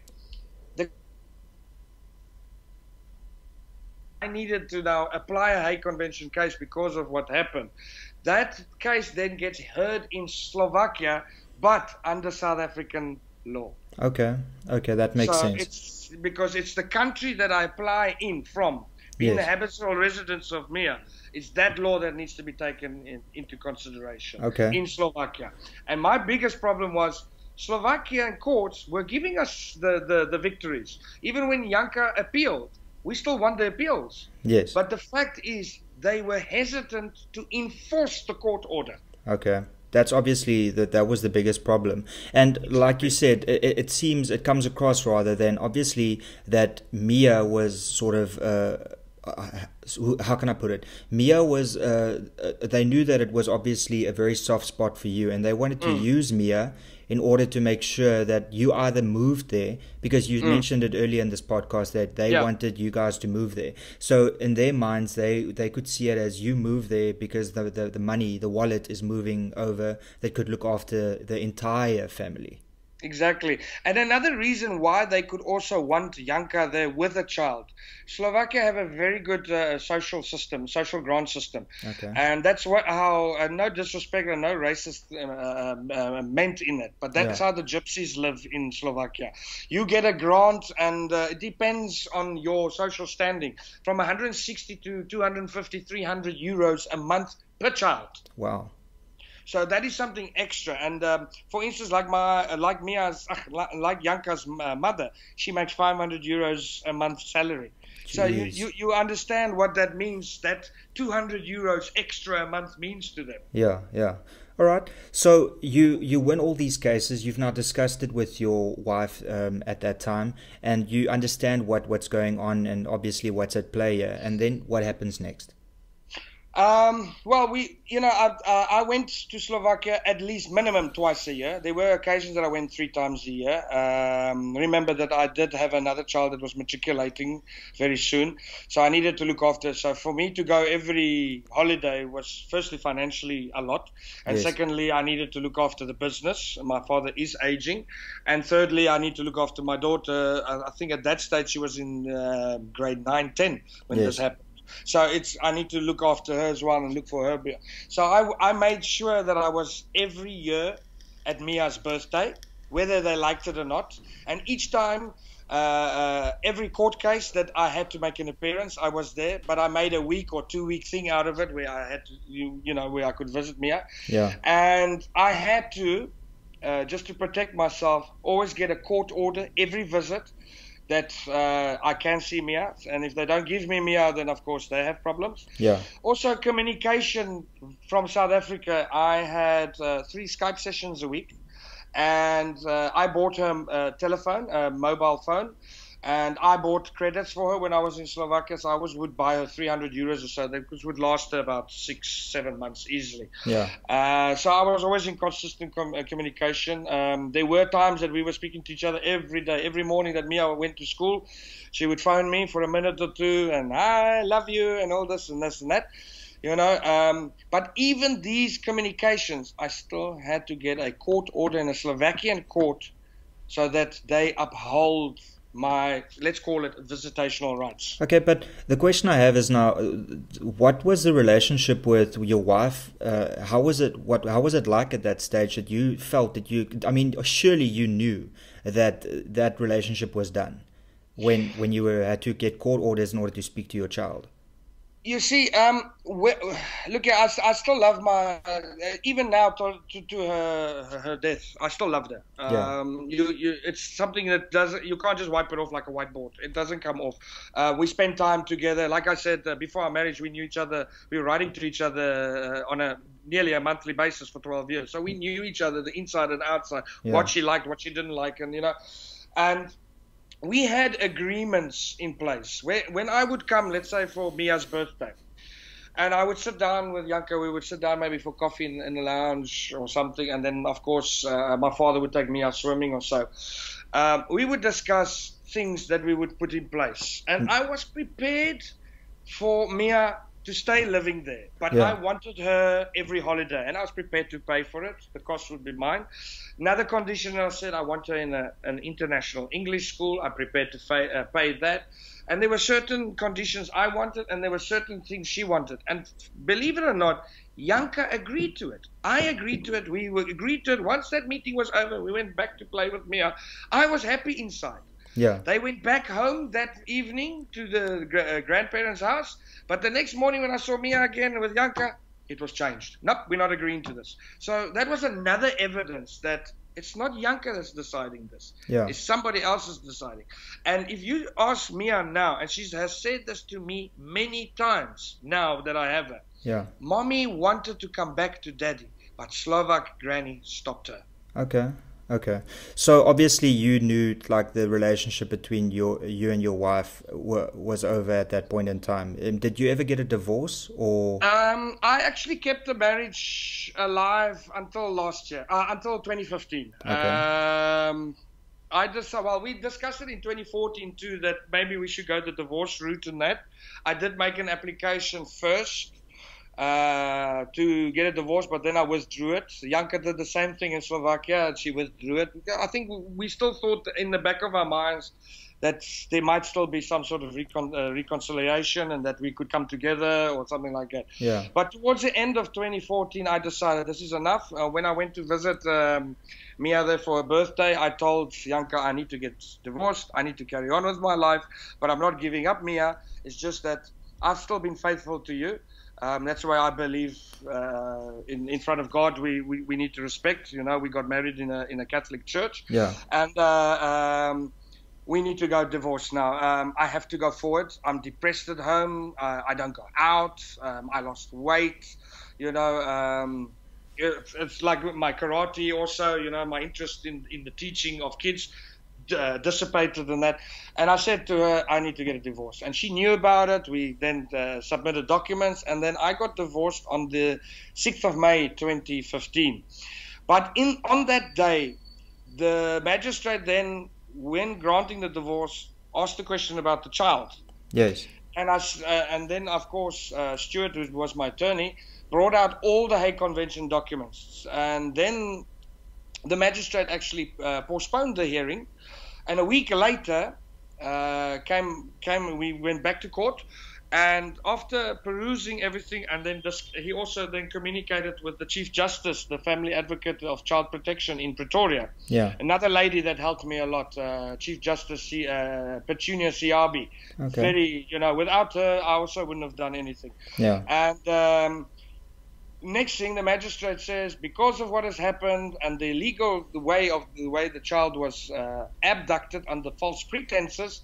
I needed to now apply a Hague Convention case because of what happened. That case then gets heard in Slovakia, but under South African law. Okay, okay, that makes so sense. It's because it's the country that I apply in from, being Yes. the habitual residence of Mia. It's that law that needs to be taken in, into consideration Okay. in Slovakia. And my biggest problem was Slovakian courts were giving us the, the, the victories. Even when Janka appealed, we still won the appeals. Yes. But the fact is, they were hesitant to enforce the court order. Okay. That's obviously that that was the biggest problem. And like you said, it, it seems, it comes across rather than obviously that Mia was sort of, uh, uh, how can I put it? Mia was, uh, uh, they knew that it was obviously a very soft spot for you, and they wanted to Mm. use Mia in order to make sure that you either moved there, because you Mm. mentioned it earlier in this podcast that they Yeah. wanted you guys to move there. So in their minds, they, they could see it as you move there because the, the, the money, the wallet is moving over that could look after the entire family. Exactly. And another reason why they could also want Janka there with a child. Slovakia have a very good uh, social system, social grant system. Okay. And that's what how, uh, no disrespect and no racist uh, uh, meant in it, but that's Yeah. how the gypsies live in Slovakia. You get a grant, and uh, it depends on your social standing, from one hundred sixty to two hundred fifty, three hundred euros a month per child. Wow. So that is something extra. And um, for instance, like my, uh, like Mia's, uh, like, like Janka's uh, mother, she makes five hundred euros a month salary. So you, Jeez. you, you understand what that means, that two hundred euros extra a month means to them. Yeah, yeah. All right. So you you win all these cases. You've now discussed it with your wife um, at that time, and you understand what, what's going on and obviously what's at play here. And then what happens next? Um, well, we, you know, I, uh, I went to Slovakia at least minimum twice a year. There were occasions that I went three times a year. Um, remember that I did have another child that was matriculating very soon, so I needed to look after. So for me to go every holiday was firstly financially a lot, and Yes. secondly I needed to look after the business. My father is aging, and thirdly I need to look after my daughter. I, I think at that stage she was in uh, grade nine, ten when Yes. this happened. So it's I need to look after her as well and look for her. So I, I made sure that I was every year at Mia's birthday, whether they liked it or not. And each time, uh, uh, every court case that I had to make an appearance, I was there. But I made a week or two week thing out of it where I had to, you, you know, where I could visit Mia. Yeah. And I had to, uh, just to protect myself, always get a court order every visit that uh, I can see Mia, and if they don't give me Mia, then of course they have problems. Yeah. Also, communication from South Africa. I had uh, three Skype sessions a week, and uh, I bought her a telephone, a mobile phone, and I bought credits for her when I was in Slovakia. So I always would buy her three hundred euros or so, that would last her about six, seven months easily. Yeah. Uh, so I was always in consistent com- uh, communication. Um, there were times that we were speaking to each other every day. Every morning that Mia went to school, she would phone me for a minute or two, and I love you, and all this and this and that. You know, um, but even these communications, I still had to get a court order in a Slovakian court so that they uphold my, let's call it, visitational rights. Okay, but the question I have is now, uh, what was the relationship with your wife? Uh, how was it? What? How was it like at that stage that you felt that you? I mean, surely you knew that uh, that relationship was done when when you were had to get court orders in order to speak to your child. You see, um, we- look, I, I still love my, uh, even now to, to, to her her death, I still loved her. Yeah. Um, you, you, it's something that doesn't, you can't just wipe it off like a whiteboard. It doesn't come off. Uh, we spent time together. Like I said, uh, before our marriage, we knew each other. We were writing to each other uh, on a nearly a monthly basis for twelve years. So we knew each other, the inside and outside, Yeah. what she liked, what she didn't like, and you know, and we had agreements in place. Where, when I would come, let's say for Mia's birthday, and I would sit down with Janka, we would sit down maybe for coffee in, in the lounge or something, and then, of course, uh, my father would take Mia swimming or so. Um, we would discuss things that we would put in place. And I was prepared for Mia to stay living there. But Yeah. I wanted her every holiday, and I was prepared to pay for it. The cost would be mine. Another condition, I said, I want her in a, an international English school. I'm prepared to pay, uh, pay that. And there were certain conditions I wanted, and there were certain things she wanted. And believe it or not, Janka agreed to it. I agreed to it. We were agreed to it. Once that meeting was over, we went back to play with Mia. I was happy inside. Yeah. They went back home that evening to the gra- uh, grandparents' house. But the next morning when I saw Mia again with Janka, it was changed. Nope, we're not agreeing to this. So that was another evidence that it's not Janka that's deciding this. Yeah. It's somebody else is deciding. And if you ask Mia now, and she has said this to me many times now that I have her, Yeah. Mommy wanted to come back to Daddy, but Slovak Granny stopped her. Okay. Okay. So obviously you knew like the relationship between your you and your wife were, was over at that point in time. Um, did you ever get a divorce or? Um, I actually kept the marriage alive until last year, uh, until twenty fifteen. Okay. Um, I just well, we discussed it in twenty fourteen too, that maybe we should go the divorce route in that. I did make an application first uh, to get a divorce, but then I withdrew it. Janka did the same thing in Slovakia, and she withdrew it. I think we still thought in the back of our minds that there might still be some sort of recon- uh, reconciliation and that we could come together or something like that. Yeah. But towards the end of twenty fourteen, I decided this is enough. Uh, when I went to visit um, Mia there for her birthday, I told Janka I need to get divorced. I need to carry on with my life, but I'm not giving up Mia. It's just that I've still been faithful to you. Um, that's why I believe uh, in in front of God we, we, we need to respect. You know, we got married in a in a Catholic church. Yeah. And uh, um, we need to go divorce now. Um, I have to go forward. I'm depressed at home. Uh, I don't go out. Um, I lost weight. You know, um, it, it's like my karate also. You know, my interest in, in the teaching of kids uh, dissipated in that. And I said to her, I need to get a divorce. And she knew about it. We then uh, submitted documents. And then I got divorced on the sixth of May, twenty fifteen. But in on that day, the magistrate then, when granting the divorce, asked the question about the child. Yes. And I, uh, and then, of course, uh, Stuart, who was my attorney, brought out all the Hague Convention documents. And then the magistrate actually uh, postponed the hearing. And a week later, uh, came came we went back to court. And after perusing everything, and then this, he also then communicated with the Chief Justice, the Family Advocate of Child Protection in Pretoria. Yeah. Another lady that helped me a lot, uh, Chief Justice uh, Petunia Siabi. Okay. Very, you know, without her, I also wouldn't have done anything. Yeah. And um, next thing, the magistrate says, because of what has happened and the illegal the way of the way the child was uh, abducted under false pretenses,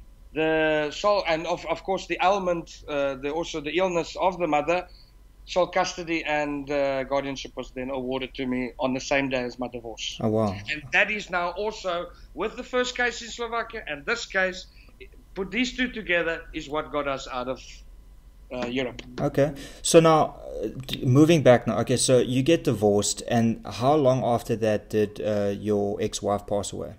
the sole and of of course the ailment, uh, the also the illness of the mother, sole custody and uh, guardianship was then awarded to me on the same day as my divorce. Oh wow. And that is now also with the first case in Slovakia and this case, put these two together is what got us out of uh, Europe. Okay. So now, uh, d- moving back now. Okay, so you get divorced, and how long after that did uh, your ex-wife pass away?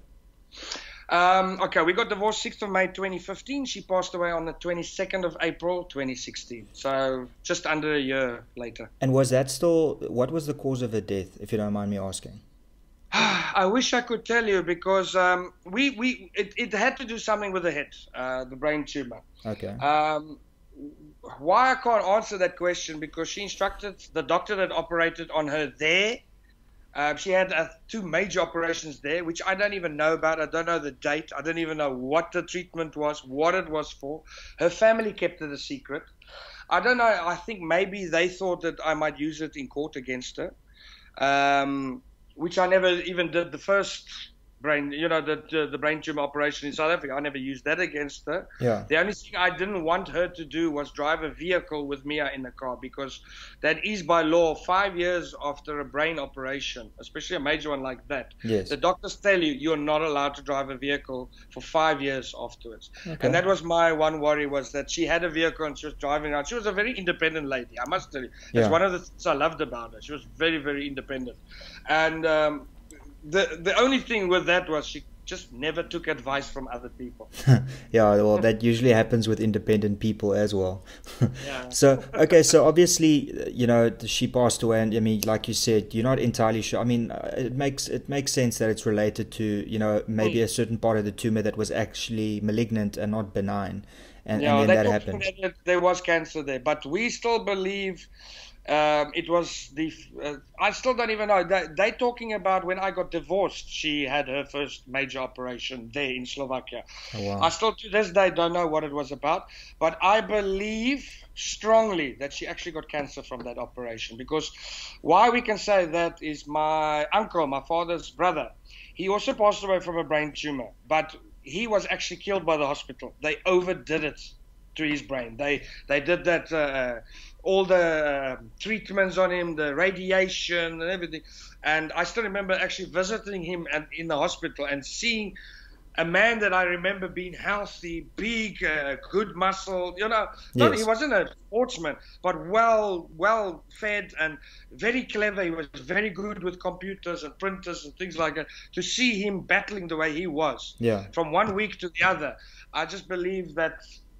Um, okay, we got divorced sixth of May twenty fifteen. She passed away on the twenty-second of April twenty sixteen. So just under a year later. And was that still, what was the cause of her death, if you don't mind me asking? I wish I could tell you because um, we, we it, it had to do something with the head, uh, the brain tumor. Okay. Um, why I can't answer that question because she instructed the doctor that operated on her there. Uh, she had uh, two major operations there, which I don't even know about. I don't know the date. I don't even know what the treatment was, what it was for. Her family kept it a secret. I don't know. I think maybe they thought that I might use it in court against her, um, which I never even did. The first brain, you know, the, the the brain tumor operation in South Africa. I never used that against her. Yeah. The only thing I didn't want her to do was drive a vehicle with Mia in the car, because that is by law five years after a brain operation, especially a major one like that. Yes. The doctors tell you you're not allowed to drive a vehicle for five years afterwards. Okay. And that was my one worry, was that she had a vehicle and she was driving around. She was a very independent lady, I must tell you. That's Yeah. one of the things I loved about her. She was very, very independent. And um, the the only thing with that was she just never took advice from other people. Yeah, well, that usually happens with independent people as well. Yeah. So, okay, so obviously, you know, she passed away, and I mean, like you said, you're not entirely sure. I mean, uh, it makes it makes sense that it's related to, you know, maybe a certain part of the tumor that was actually malignant and not benign, and, Yeah, and then they that told me happened. that there was cancer there, but we still believe um, it was the. Uh, I still don't even know. They, they talking about when I got divorced, she had her first major operation there in Slovakia. Oh, wow. I still to this day don't know what it was about, but I believe strongly that she actually got cancer from that operation. Because why we can say that is my uncle, my father's brother. He also passed away from a brain tumor, but he was actually killed by the hospital. They overdid it to his brain. They they did that, uh, all the uh, treatments on him, the radiation and everything. And I still remember actually visiting him and in the hospital and seeing a man that I remember being healthy, big, uh, good muscle. You know, not, Yes. he wasn't a sportsman, but well, well fed and very clever. He was very good with computers and printers and things like that. To see him battling the way he was, Yeah. from one week to the other, I just believe that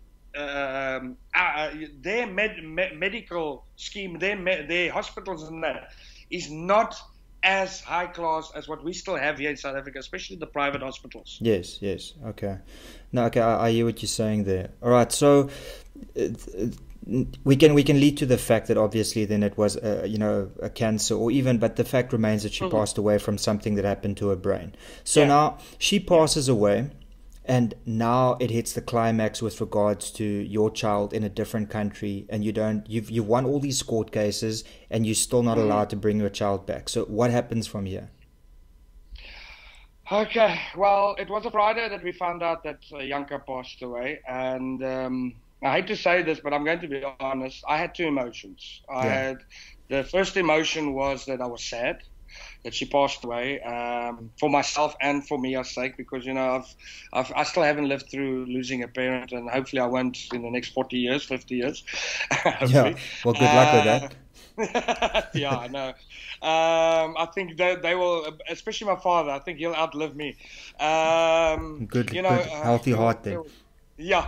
um, uh, their med- me- medical scheme, their me- their hospitals and that is not as high class as what we still have here in South Africa, especially the private hospitals. Yes, yes. Okay. No, okay, I, I hear what you're saying there. All right, so uh, we can we can lead to the fact that obviously then it was uh, you know a cancer, or even, but the fact remains that she Mm-hmm. passed away from something that happened to her brain. So Yeah. now she passes away, and now it hits the climax with regards to your child in a different country, and you don't you've you've won all these court cases, and you're still not Mm-hmm. allowed to bring your child back. So what happens from here? Okay, well, it was a Friday that we found out that uh, Janka passed away, and um, I hate to say this, but I'm going to be honest. I had two emotions. I Yeah. had the first emotion was that I was sad that she passed away, um, for myself and for Mia's sake, because you know I've, I've I still haven't lived through losing a parent, and hopefully I won't in the next forty years, fifty years. Yeah. Hopefully. Well, good luck with Uh, that. yeah, I know. Um, I think they, they will, especially my father. I think he'll outlive me. Um, Good, you know, good, healthy uh, heart then. Yeah.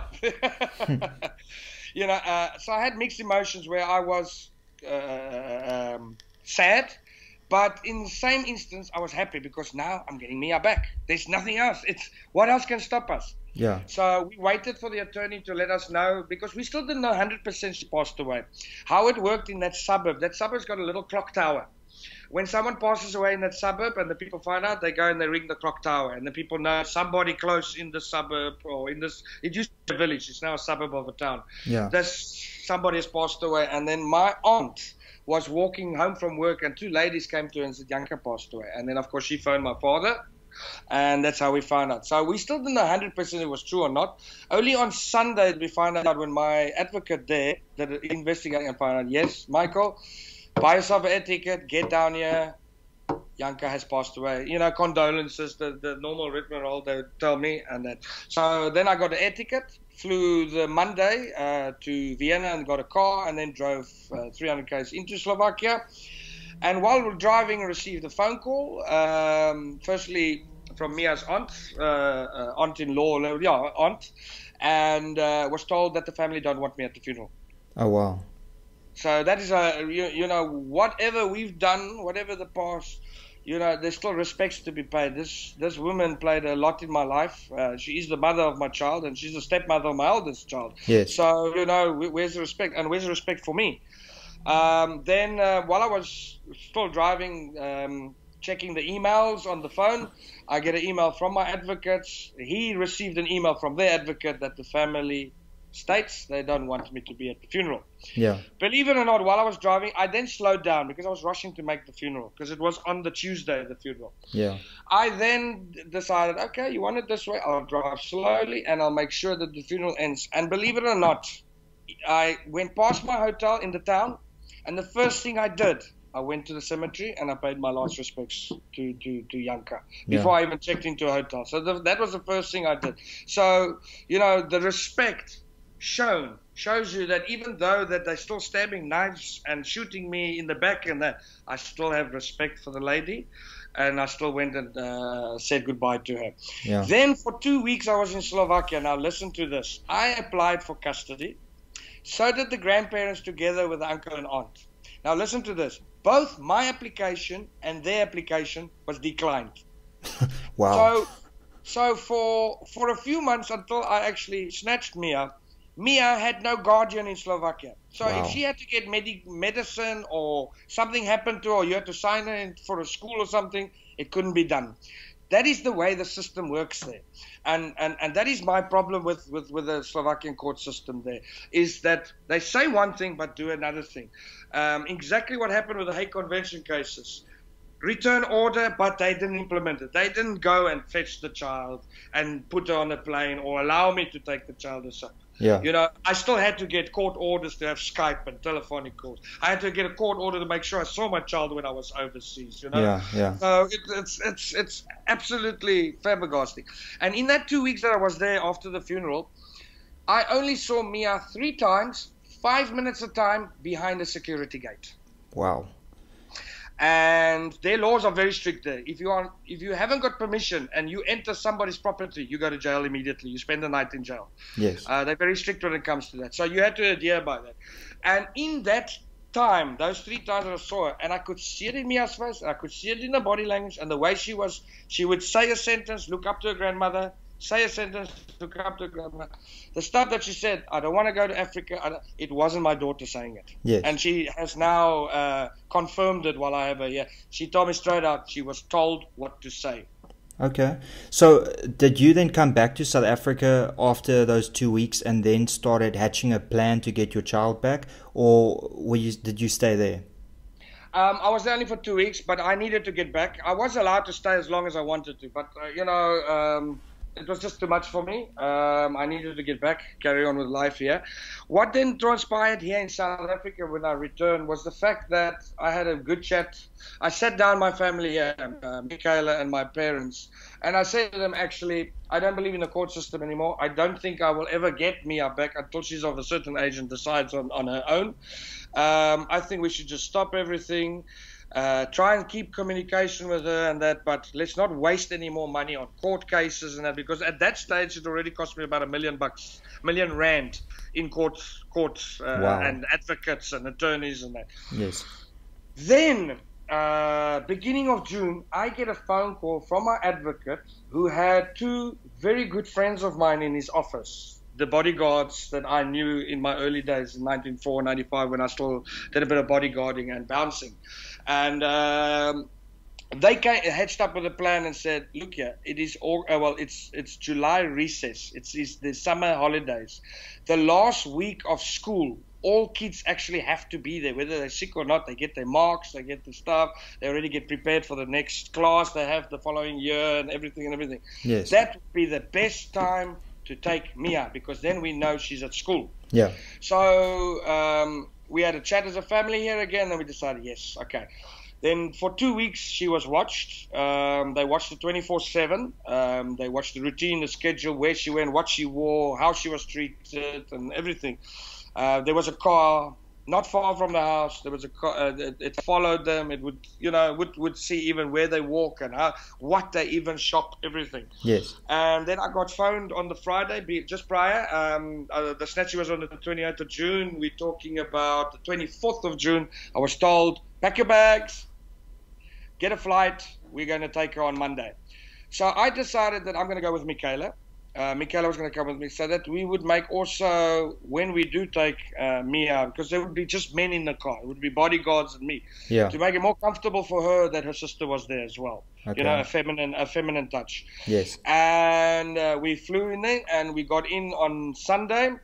You know, uh, so I had mixed emotions where I was uh, um, sad, but in the same instance, I was happy because now I'm getting Mia back. There's nothing else. It's what else can stop us? Yeah. So we waited for the attorney to let us know, because we still didn't know one hundred percent she passed away. How it worked in that suburb. That suburb's got a little clock tower. When someone passes away in that suburb and the people find out, they go and they ring the clock tower, and the people know somebody close in the suburb or in this. It used to be a village. It's now a suburb of a town. Yeah. There's somebody has passed away, and then my aunt was walking home from work, and two ladies came to her and said Janka passed away, and then of course she phoned my father. And that's how we found out. So we still didn't know one hundred percent it was true or not. Only on Sunday did we find out, when my advocate there, that investigating, and found out, yes, Michael, buy yourself an air ticket, get down here. Janka has passed away. You know, condolences, the, the normal rigmarole, they would tell me. And that. So then I got an air ticket, flew the Monday uh, to Vienna and got a car, and then drove uh, three hundred k's into Slovakia. And while we're driving, I received a phone call, um, firstly from Mia's aunt, uh, uh, aunt-in-law, yeah, aunt, and uh, was told that the family don't want me at the funeral. Oh, wow. So that is a, you, you know, whatever we've done, whatever the past, you know, there's still respects to be paid. This this woman played a lot in my life. Uh, she is the mother of my child, and she's the stepmother of my eldest child. Yes. So, you know, where's the respect? And where's the respect for me? Um, then uh, while I was still driving, um, checking the emails on the phone, I get an email from my advocates. He received an email from their advocate that the family States. They don't want me to be at the funeral. Yeah. Believe it or not, while I was driving, I then slowed down because I was rushing to make the funeral because it was on the Tuesday, the funeral. Yeah. I then decided, okay, you want it this way? I'll drive slowly and I'll make sure that the funeral ends. And believe it or not, I went past my hotel in the town, and the first thing I did, I went to the cemetery and I paid my last respects to, to, to Janka before Yeah. I even checked into a hotel. So the, that was the first thing I did. So, you know, the respect shown shows you that even though that they're still stabbing knives and shooting me in the back and that, I still have respect for the lady, and I still went and uh, said goodbye to her. Yeah. Then for two weeks I was in Slovakia. Now listen to this. I applied for custody. So did the grandparents together with the uncle and aunt. Now listen to this. Both my application and their application was declined. Wow. So, so for for a few months until I actually snatched Mia, Mia had no guardian in Slovakia. So Wow. if she had to get medi- medicine or something happened to her, or you had to sign her in for a school or something, it couldn't be done. That is the way the system works there. And and, and that is my problem with, with, with the Slovakian court system there, is that they say one thing but do another thing. Um, exactly what happened with the Hague Convention cases. Return order, but they didn't implement it. They didn't go and fetch the child and put her on a plane or allow me to take the child aside. Yeah. You know, I still had to get court orders to have Skype and telephonic calls. I had to get a court order to make sure I saw my child when I was overseas, you know. Yeah, yeah. So it, it's it's it's absolutely flabbergasting. And in that two weeks that I was there after the funeral, I only saw Mia three times, five minutes a time behind a security gate. Wow. And their laws are very strict there. If you are, if you haven't got permission and you enter somebody's property, you go to jail immediately. You spend the night in jail. Yes. Uh, they're very strict when it comes to that. So you had to adhere by that. And in that time, those three times that I saw her, and I could see it in Mia's face, I could see it in the body language and the way she was. She would say a sentence, look up to her grandmother, say a sentence, look up to her grandmother. The stuff that she said, I don't want to go to Africa, I don't, it wasn't my daughter saying it. Yes. And she has now uh, confirmed it while I have her here. She told me straight out, she was told what to say. Okay. So did you then come back to South Africa after those two weeks and then started hatching a plan to get your child back, or were you, did you stay there? Um, I was there only for two weeks, but I needed to get back. I was allowed to stay as long as I wanted to, but, uh, you know, um, it was just too much for me. Um, I needed to get back, carry on with life here. What then transpired here in South Africa when I returned was the fact that I had a good chat. I sat down my family here, uh, Michaela and my parents, and I said to them, actually, I don't believe in the court system anymore. I don't think I will ever get Mia back until she's of a certain age and decides on, on her own. Um, I think we should just stop everything. Uh, try and keep communication with her and that, but let's not waste any more money on court cases and that, because at that stage it already cost me about a million bucks, million rand in courts, courts uh, Wow. and advocates and attorneys and that. Yes. Then, uh, beginning of June, I get a phone call from my advocate who had two very good friends of mine in his office, the bodyguards that I knew in my early days in nineteen ninety-four, ninety-five, when I still did a bit of bodyguarding and bouncing. And um, they came, hatched up with a plan and said, look here, it is all, uh, well, it's it's July recess. It's, it's the summer holidays. The last week of school, all kids actually have to be there, whether they're sick or not. They get their marks, they get the stuff, they already get prepared for the next class they have the following year and everything and everything. Yes. That would be the best time to take Mia, because then we know she's at school. Yeah. So um, we had a chat as a family here again, and we decided, yes, okay. Then for two weeks she was watched. Um, they watched it twenty-four seven. Um, they watched the routine, the schedule, where she went, what she wore, how she was treated, and everything. Uh, there was a car not far from the house. There was a car, uh, it, it followed them. It would, you know, would would see even where they walk and how, what they even shop, everything. Yes. And then I got phoned on the Friday, be- just prior. Um, uh, the snatch was on the twenty-eighth of June. We're talking about the twenty-fourth of June. I was told, pack your bags, get a flight. We're going to take her on Monday. So I decided that I'm going to go with Michaela. Uh, Michaela was going to come with me, so that we would make also, when we do take uh, Mia, because there would be just men in the car. It would be bodyguards and me. Yeah. To make it more comfortable for her that her sister was there as well. Okay. You know, a feminine, a feminine touch. Yes. And uh, we flew in there, and we got in on Sunday.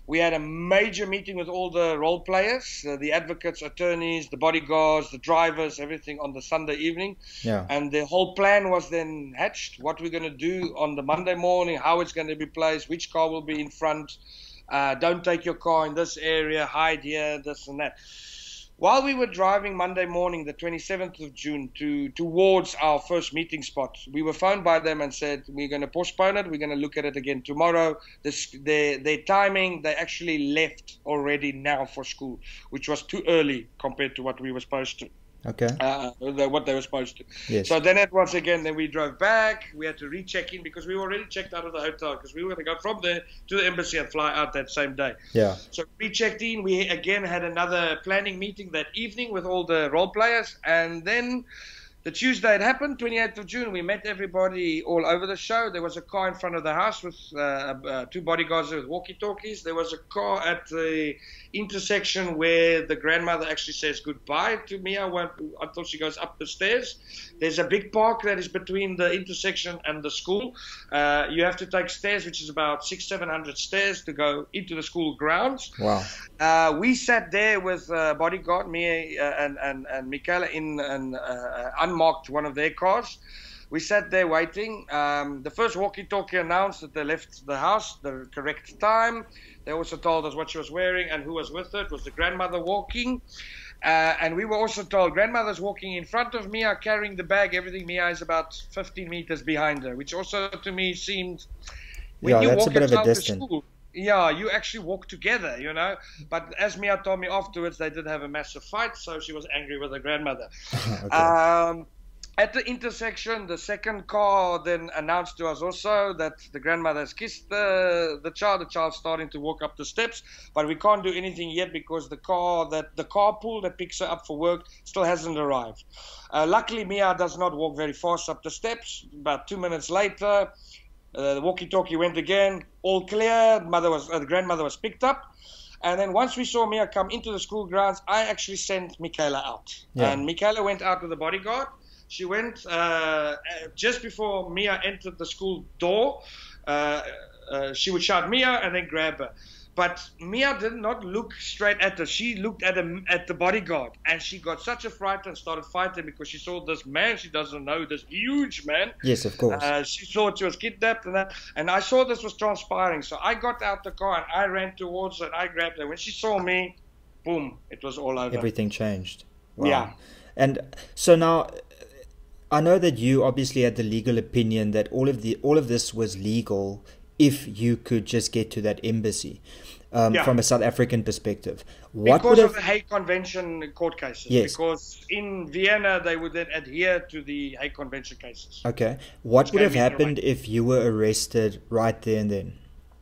We had a major meeting with all the role players, uh, the advocates, attorneys, the bodyguards, the drivers, everything on the Sunday evening. Yeah. And the whole plan was then hatched, what we're going to do on the Monday morning, how it's going to be placed, which car will be in front, uh, don't take your car in this area, hide here, this and that. While we were driving Monday morning, the twenty-seventh of June, to towards our first meeting spot, we were phoned by them and said, we're going to postpone it. We're going to look at it again tomorrow. This, their, their timing, they actually left already now for school, which was too early compared to what we were supposed to. Okay. Uh, the, what they were supposed to. Yes. So then it was again, then we drove back. We had to recheck in because we were already checked out of the hotel because we were going to go from there to the embassy and fly out that same day. Yeah. So we checked in. We again had another planning meeting that evening with all the role players. And then the Tuesday it happened, twenty-eighth of June. We met everybody all over the show. There was a car in front of the house with uh, uh, two bodyguards with walkie-talkies. There was a car at the intersection where the grandmother actually says goodbye to Mia until she goes up the stairs. There's a big park that is between the intersection and the school. Uh, you have to take stairs, which is about six, seven hundred stairs to go into the school grounds. Wow. Uh, we sat there with uh, bodyguard, Mia uh, and, and, and Michaela in an uh, unmarked one of their cars. We sat there waiting. Um, the first walkie-talkie announced that they left the house the correct time. They also told us what she was wearing and who was with her. It was the grandmother walking. Uh, and we were also told grandmother's walking in front of Mia, carrying the bag, everything. Mia is about fifteen meters behind her, which also to me seemed... When yeah, you that's walk a bit of a out to distance. school, yeah, you actually walk together, you know. But as Mia told me afterwards, they did have a massive fight, so she was angry with her grandmother. Okay. Um, at the intersection, the second car then announced to us also that the grandmother has kissed the, the child. The child's starting to walk up the steps, but we can't do anything yet because the car that the carpool that picks her up for work still hasn't arrived. Uh, luckily, Mia does not walk very fast up the steps. About two minutes later, uh, the walkie-talkie went again. All clear. Mother was, uh, the grandmother was picked up. And then once we saw Mia come into the school grounds, I actually sent Michaela out. Yeah. And Michaela went out with the bodyguard. She went uh, just before Mia entered the school door. Uh, uh, she would shout Mia and then grab her. But Mia did not look straight at her. She looked at a, at the bodyguard, and she got such a fright and started fighting because she saw this man she doesn't know, this huge man. Yes, of course. Uh, she thought she was kidnapped and that. And I saw this was transpiring. So I got out the car and I ran towards her and I grabbed her. When she saw me, boom, it was all over. Everything changed. Wow. Yeah. And so now, I know that you obviously had the legal opinion that all of the all of this was legal if you could just get to that embassy. Um, Yeah. From a South African perspective, what Because would of have the Hague Convention court cases. Yes. Because in Vienna, they would then adhere to the Hague Convention cases. okay? What would gave have me the happened if you were arrested right there and then?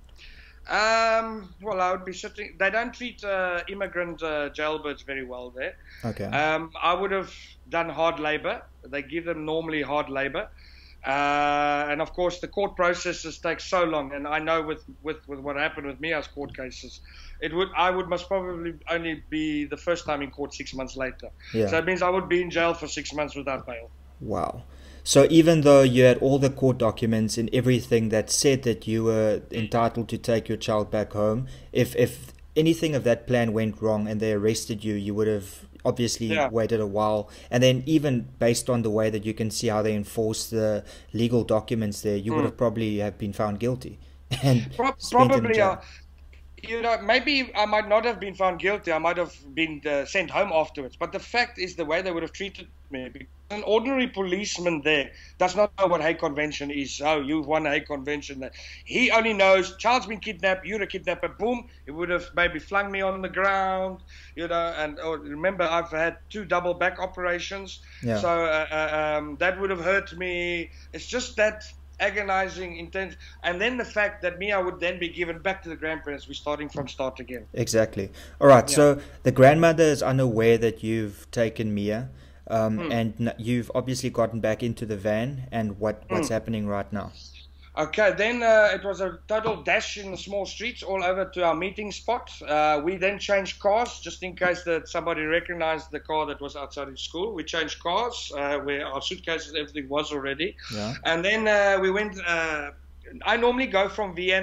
Um, well, I would be sitting. They don't treat uh, immigrant uh, jailbirds very well there. Okay. Um, I would have done hard labor. They give them normally hard labor. Uh, and of course, the court processes take so long. And I know with, with, with what happened with Mia's court cases, it would I would must probably only be the first time in court six months later. Yeah. So it means I would be in jail for six months without bail. Wow. So even though you had all the court documents and everything that said that you were entitled to take your child back home, if if anything of that plan went wrong and they arrested you, you would have obviously Yeah. waited a while. And then even based on the way that you can see how they enforce the legal documents there, you would have probably have been found guilty. And Pro- spent in probably, jail. uh, you know, maybe I might not have been found guilty. I might have been uh, sent home afterwards. But the fact is the way they would have treated me. Because an ordinary policeman there does not know what Hague Convention is. Oh, you've won a Hague Convention. He only knows child's been kidnapped, you're a kidnapper, boom. It would have maybe flung me on the ground, you know. And oh, remember, I've had two double back operations. Yeah. So uh, uh, um, that would have hurt me. It's just that agonizing, intense, and then the fact that Mia would then be given back to the grandparents. We're starting from start again. Exactly. All right. Yeah. So the grandmother is unaware that you've taken Mia, um, Hmm. and n- you've obviously gotten back into the van. And what what's happening right now? Okay, then uh, it was a total dash in the small streets all over to our meeting spot. Uh, we then changed cars just in case that somebody recognized the car that was outside the school. We changed cars uh, where our suitcases, everything was already. Yeah. And then uh, we went, uh, I normally go from Vienna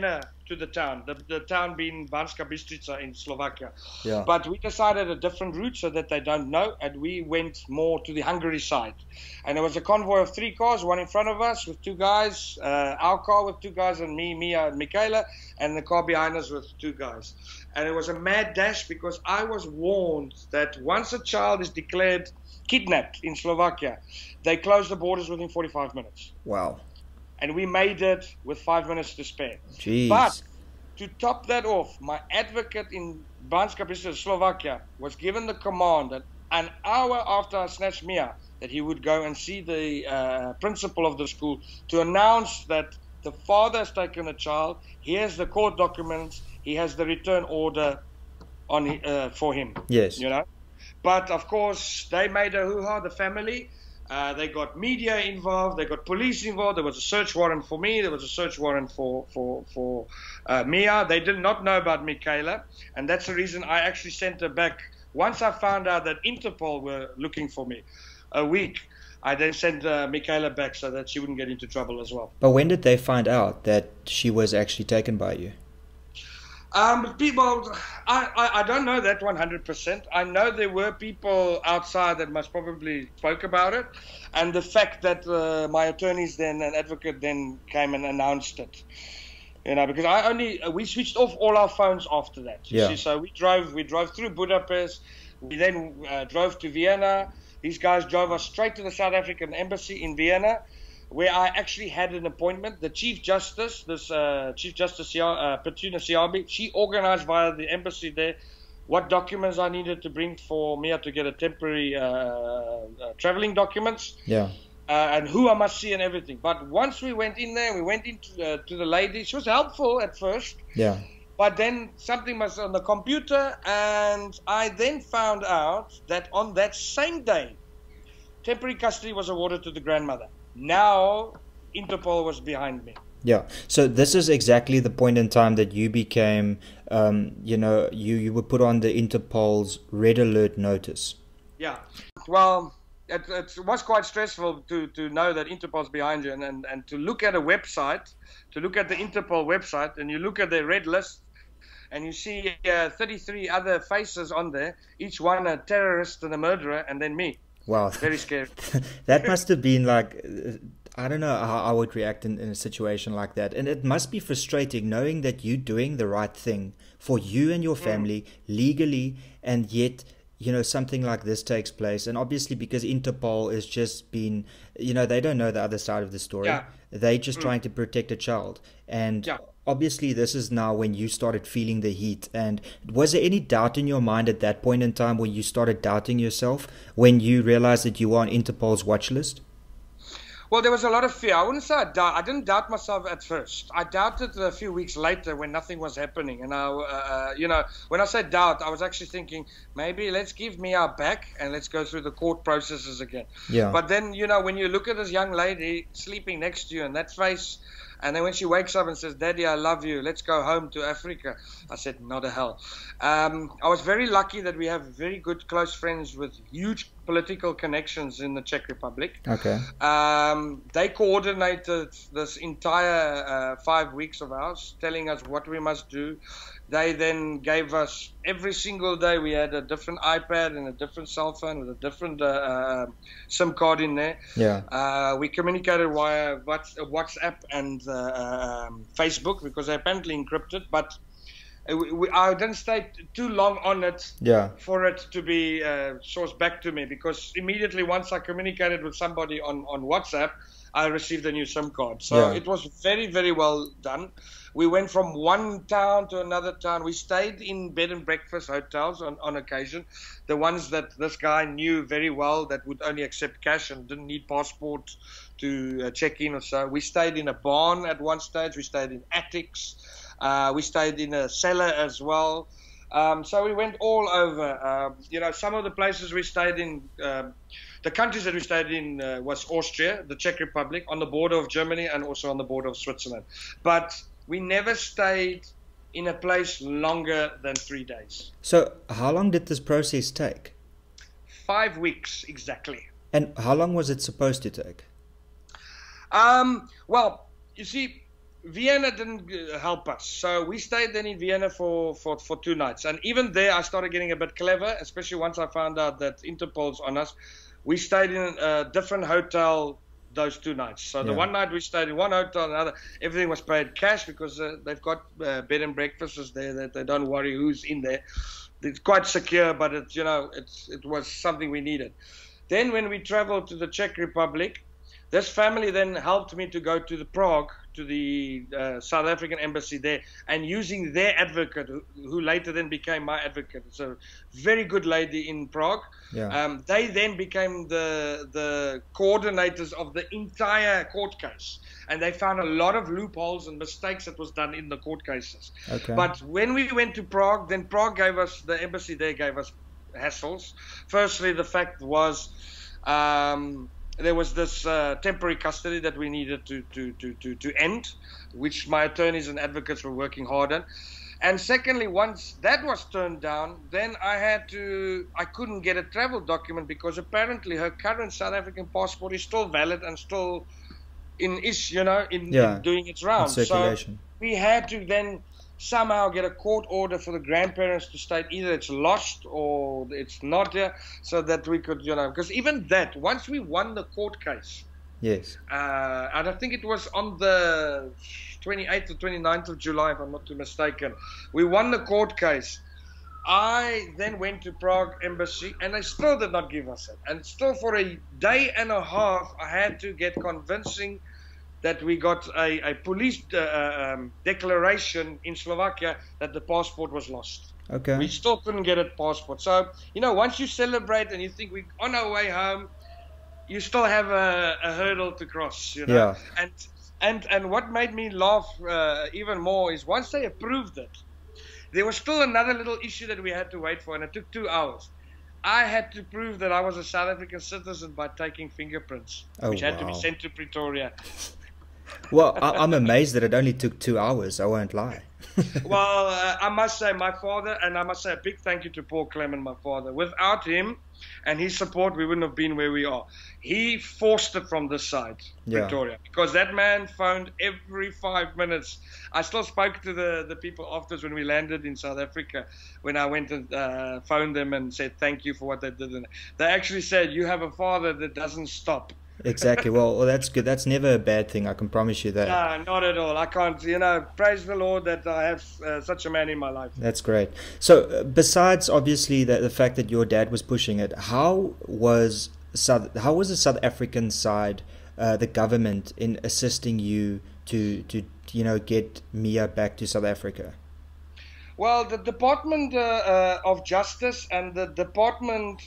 to the town, the, the town being Banská Bystrica in Slovakia. Yeah. But we decided a different route so that they don't know, and we went more to the Hungary side. And there was a convoy of three cars, one in front of us with two guys, uh, our car with two guys, and me, Mia, and Michaela, and the car behind us with two guys. And it was a mad dash because I was warned that once a child is declared kidnapped in Slovakia, they close the borders within forty-five minutes. Wow. And we made it with five minutes to spare. Jeez. But to top that off, my advocate in Banská Bystrica, Slovakia, was given the command that an hour after I snatched Mia, that he would go and see the uh, principal of the school to announce that the father has taken the child, he has the court documents, he has the return order on uh, for him. Yes. You know? But, of course, they made a hoo-ha, the family. Uh, they got media involved. They got police involved. There was a search warrant for me. There was a search warrant for for for uh, Mia. They did not know about Michaela, and that's the reason I actually sent her back. Once I found out that Interpol were looking for me, a week, I then sent uh, Michaela back so that she wouldn't get into trouble as well. But when did they find out that she was actually taken by you? Um, people, I, I, I don't know that one hundred percent. I know there were people outside that most probably spoke about it, and the fact that uh, my attorneys then and advocate then came and announced it. You know, because I only we switched off all our phones after that. You Yeah. see, so we drove we drove through Budapest. We then uh, drove to Vienna. These guys drove us straight to the South African embassy in Vienna, where I actually had an appointment. The Chief Justice, this uh, Chief Justice uh, Petrina Siabi, she organized via the embassy there what documents I needed to bring for Mia to get a temporary uh, uh, traveling documents. Yeah. Uh, and who I must see and everything. But once we went in there, we went into uh, to the lady. She was helpful at first. Yeah. But then something was on the computer, and I then found out that on that same day, temporary custody was awarded to the grandmother. Now, Interpol was behind me. Yeah. So this is exactly the point in time that you became, um, you know, you, you were put on the Interpol's red alert notice. Yeah. Well, it, it was quite stressful to, to know that Interpol's behind you and, and, and to look at a website, to look at the Interpol website, and you look at their red list, and you see uh, thirty-three other faces on there, each one a terrorist and a murderer, and then me. Wow. Very scary. That must have been like, I don't know how I would react in, in a situation like that. And it must be frustrating knowing that you're doing the right thing for you and your family mm. legally, and yet, you know, something like this takes place. And obviously because Interpol has just been, you know, they don't know the other side of the story. Yeah. They're just mm. trying to protect a child. And yeah. obviously this is now when you started feeling the heat. And was there any doubt in your mind at that point in time when you started doubting yourself, when you realized that you were on Interpol's watch list? Well, there was a lot of fear. I wouldn't say I doubt. I didn't doubt myself at first. I doubted a few weeks later when nothing was happening. And I, uh, you know, when I said doubt, I was actually thinking maybe let's give Mia back and let's go through the court processes again. Yeah. But then, you know, when you look at this young lady sleeping next to you and that face, and then when she wakes up and says, "Daddy, I love you. Let's go home to Africa," I said, "Not a hell." Um, I was very lucky that we have very good close friends with huge political connections in the Czech Republic. Okay. Um, they coordinated this entire uh, five weeks of ours, telling us what we must do. They then gave us, every single day we had a different iPad and a different cell phone with a different uh, uh, SIM card in there. Yeah. Uh, we communicated via WhatsApp and uh, um, Facebook because they're apparently encrypted, but we, we, I didn't stay too long on it yeah. for it to be uh, sourced back to me, because immediately once I communicated with somebody on, on WhatsApp, I received a new SIM card. So yeah. it was very, very well done. We went from one town to another town. We stayed in bed and breakfast hotels on, on occasion. The ones that this guy knew very well that would only accept cash and didn't need passport to uh, check in or so. We stayed in a barn at one stage. We stayed in attics. Uh, we stayed in a cellar as well. Um, so we went all over. Uh, you know, some of the places we stayed in, uh, the countries that we stayed in uh, was Austria, the Czech Republic, on the border of Germany, and also on the border of Switzerland. But we never stayed in a place longer than three days. So how long did this process take? Five weeks exactly. And how long was it supposed to take? Um, well, you see, Vienna didn't help us. So we stayed then in Vienna for, for, for two nights. And even there, I started getting a bit clever, especially once I found out that Interpol's on us. We stayed in a different hotel those two nights. So the Yeah. one night we stayed in one hotel, another, everything was paid cash because uh, they've got uh, bed and breakfasts there that they don't worry who's in there. It's quite secure, but it's, you know, it's, it was something we needed. Then when we traveled to the Czech Republic, this family then helped me to go to the Prague, to the uh, South African embassy there, and using their advocate, who, who later then became my advocate. It's a very good lady in Prague. Yeah. Um, they then became the the coordinators of the entire court case, and they found a lot of loopholes and mistakes that was done in the court cases. Okay. But when we went to Prague, then Prague gave us, the embassy there gave us hassles. Firstly, the fact was, um, there was this uh, temporary custody that we needed to, to, to, to, to end, which my attorneys and advocates were working hard on. And secondly, once that was turned down, then I had to, I couldn't get a travel document because apparently her current South African passport is still valid and still in, is, you know, in, Yeah, in doing its in rounds. circulation. So we had to then somehow get a court order for the grandparents to state either it's lost or it's not there, so that we could, you know, because even that, once we won the court case, Yes. uh, and I think it was on the twenty-eighth or twenty-ninth of July, if I'm not too mistaken, we won the court case. I then went to Prague embassy, and they still did not give us it. And still for a day and a half, I had to get convincing that we got a, a police uh, um, declaration in Slovakia that the passport was lost. Okay. We still couldn't get a passport. So, you know, once you celebrate and you think we're on our way home, you still have a, a hurdle to cross, you know. Yeah. And and and what made me laugh uh, even more is once they approved it, there was still another little issue that we had to wait for, and it took two hours. I had to prove that I was a South African citizen by taking fingerprints, Oh, which had to be wow. sent to Pretoria. Well, I, I'm amazed that it only took two hours. I won't lie. Well, uh, I must say my father, and I must say a big thank you to Paul Clement, my father. Without him and his support, we wouldn't have been where we are. He forced it from this side, Yeah. Pretoria, because that man phoned every five minutes. I still spoke to the, the people afterwards when we landed in South Africa, when I went and uh, phoned them and said thank you for what they did. And they actually said, you have a father that doesn't stop. Exactly. Well, well, that's good. That's never a bad thing. I can promise you that. No, not at all. I can't, you know, praise the Lord that I have uh, such a man in my life. That's great. So, uh, besides obviously the, the fact that your dad was pushing it, how was South? How was the South African side, uh, the government, in assisting you to to you know get Mia back to South Africa? Well, the Department uh, uh, of Justice and the Department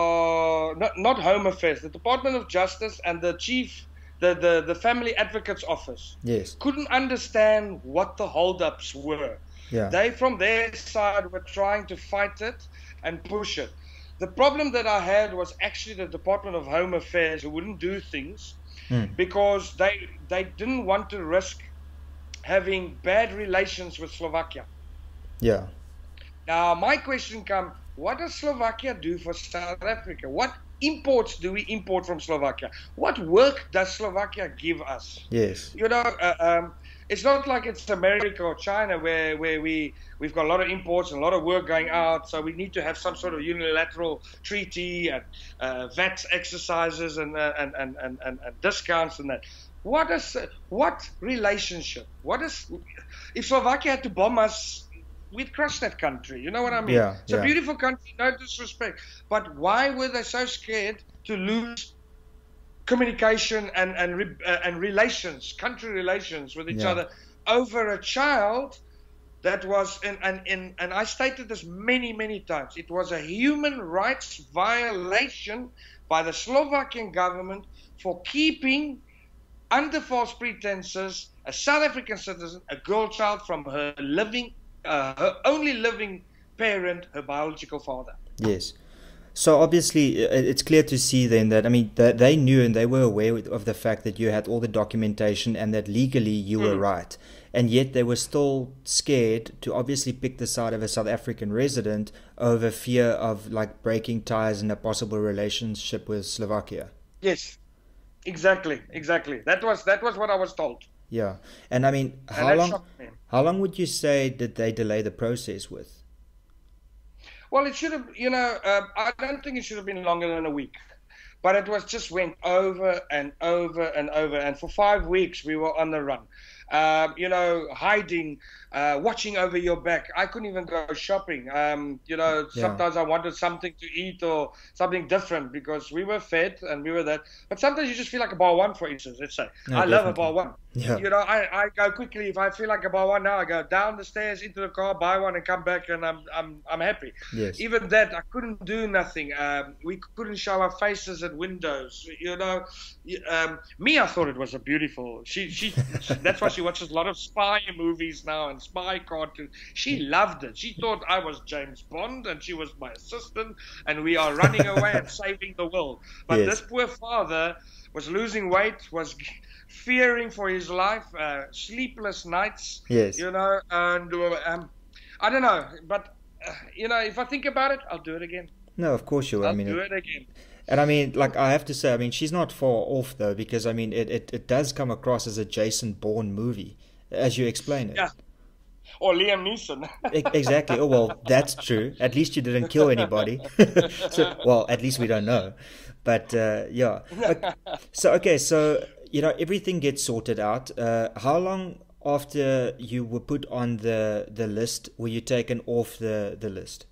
of not, not Home Affairs, the Department of Justice and the chief, the, the, the Family Advocate's Office Yes. couldn't understand what the holdups were. Yeah. They, from their side, were trying to fight it and push it. The problem that I had was actually the Department of Home Affairs, who wouldn't do things Mm. because they they didn't want to risk having bad relations with Slovakia. Yeah. Now, my question comes, what does Slovakia do for South Africa? What imports do we import from Slovakia? What work does Slovakia give us? Yes. You know, uh, um, it's not like it's America or China where, where we, we've got a lot of imports and a lot of work going out, so we need to have some sort of unilateral treaty and uh, V A T exercises and, uh, and, and, and, and, and discounts and that. What is, what relationship? What is, if Slovakia had to bomb us, we'd crush that country. You know what I mean? Yeah, it's a yeah. beautiful country, no disrespect. But why were they so scared to lose communication and and re, uh, and relations, country relations with each Yeah. other over a child that was, and, and, and, and I stated this many, many times, it was a human rights violation by the Slovakian government for keeping, under false pretenses, a South African citizen, a girl child, from her living Uh, her only living parent, her biological father. Yes. So obviously, uh, it's clear to see then that, I mean, that they knew and they were aware of the fact that you had all the documentation and that legally you were Mm. right. And yet they were still scared to obviously pick the side of a South African resident over fear of like breaking ties in a possible relationship with Slovakia. Yes, exactly, exactly. That was that was what I was told. Yeah. And I mean, And how that long shocked me. how long would you say did they delay the process with? Well, it should have, you know, uh, I don't think it should have been longer than a week. But it was just went over and over and over. And for five weeks, we were on the run. Um, you know, hiding, uh, watching over your back. I couldn't even go shopping. Um, you know, Yeah. sometimes I wanted something to eat or something different because we were fed and we were that. But sometimes you just feel like a bar one, for instance, let's say. No, I love a definitely. bar one. Yeah. You know, I, I go quickly. If I feel like a bar one now, I go down the stairs into the car, buy one and come back and I'm I'm I'm happy. Yes. Even that, I couldn't do nothing. Um, we couldn't show our faces at windows. You know, um, Mia thought it was a beautiful. She, she, that's why she watches a lot of spy movies now and spy cartoons. She loved it. She thought I was James Bond and she was my assistant, and we are running away and saving the world. But Yes. this poor father was losing weight, was fearing for his life, uh, sleepless nights. Yes. You know, and uh, um, I don't know, but. Uh, you know, if I think about it, I'll do it again. No, of course you will. I'll I mean, do it- it again. and I mean, like I have to say, I mean, she's not far off though, because I mean, it, it, it does come across as a Jason Bourne movie, as you explain it. Yeah. Or Liam Neeson. E- Exactly. Oh well, that's true. At least you didn't kill anybody. So, well, at least we don't know. But uh, yeah. Okay. So okay, so you know everything gets sorted out. Uh, how long after you were put on the the list were you taken off the the list?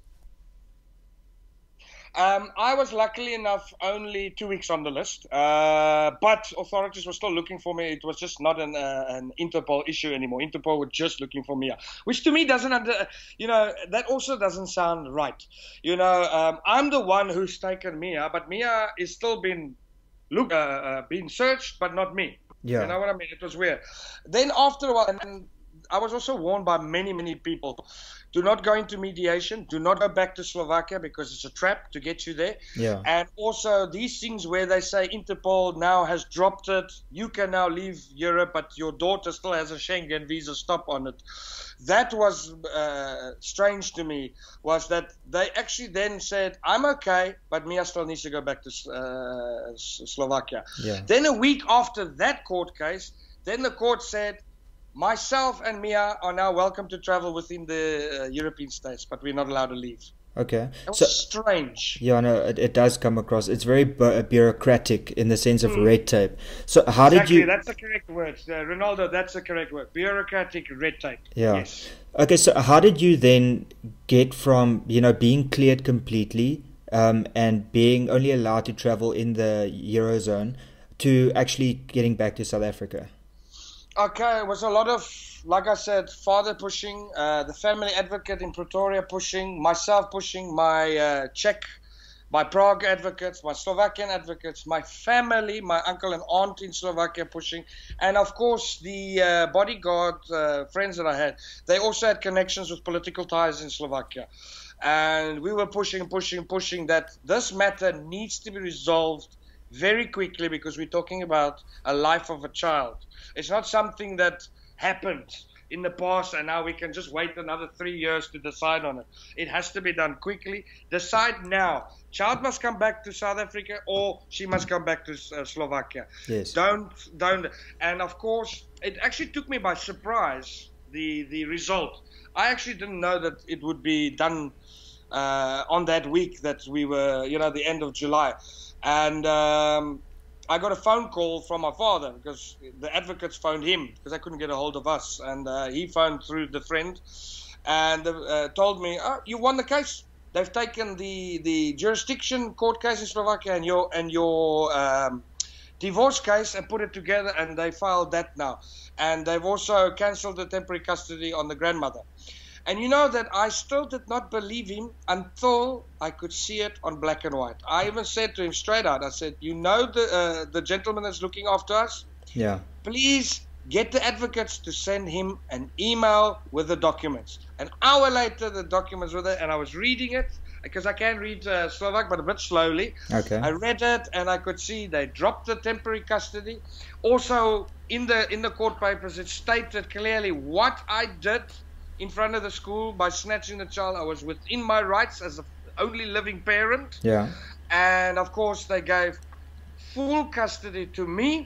Um, I was luckily enough only two weeks on the list, uh, but authorities were still looking for me. It was just not an uh, an Interpol issue anymore. Interpol were just looking for Mia, which to me doesn't, under, you know, that also doesn't sound right. You know, um, I'm the one who's taken Mia, but Mia is still being look uh, uh, being searched, but not me. Yeah. You know what I mean? It was weird. Then after a while, and I was also warned by many, many people, do not go into mediation. Do not go back to Slovakia because it's a trap to get you there. Yeah. And also these things where they say Interpol now has dropped it. You can now leave Europe, but your daughter still has a Schengen visa stop on it. That was uh, strange to me, was that they actually then said, I'm okay, but Mia still needs to go back to uh, Slovakia. Yeah. Then a week after that court case, then the court said, myself and Mia are now welcome to travel within the uh, European states, but we're not allowed to leave. Okay. It was So strange. yeah, no, it, it does come across. It's very bu- bureaucratic in the sense of red tape. So how did Exactly, you? that's the correct word. Uh, Ronaldo, that's the correct word. Bureaucratic red tape. Yeah. Yes. Okay, so how did you then get from, you know, being cleared completely um, and being only allowed to travel in the Eurozone to actually getting back to South Africa? Okay, it was a lot of, like I said, father pushing, uh, the family advocate in Pretoria pushing, myself pushing, my uh, Czech, my Prague advocates, my Slovakian advocates, my family, my uncle and aunt in Slovakia pushing, and of course the uh, bodyguard uh, friends that I had. They also had connections with political ties in Slovakia. And we were pushing, pushing, pushing that this matter needs to be resolved very quickly because we're talking about a life of a child. It's not something that happened in the past and now we can just wait another three years to decide on it. It has to be done quickly. Decide now. Child must come back to South Africa or she must come back to uh, Slovakia. Yes. Don't, don't. And of course, it actually took me by surprise, the, the result. I actually didn't know that it would be done uh, on that week that we were, you know, the end of July. And um, I got a phone call from my father because the advocates phoned him because I couldn't get a hold of us. And uh, he phoned through the friend and uh, told me, oh, you won the case. They've taken the, the jurisdiction court case in Slovakia and your, and your um, divorce case and put it together, and they filed that now. And they've also cancelled the temporary custody on the grandmother. And you know that I still did not believe him until I could see it on black and white. I even said to him straight out, I said, you know the uh, the gentleman that's looking after us? Yeah. Please get the advocates to send him an email with the documents. An hour later, the documents were there, and I was reading it, because I can read uh, Slovak, but a bit slowly. Okay. I read it, and I could see they dropped the temporary custody. Also, in the in the court papers, it stated clearly what I did in front of the school by snatching the child. I was within my rights as the only living parent. Yeah. And of course, they gave full custody to me,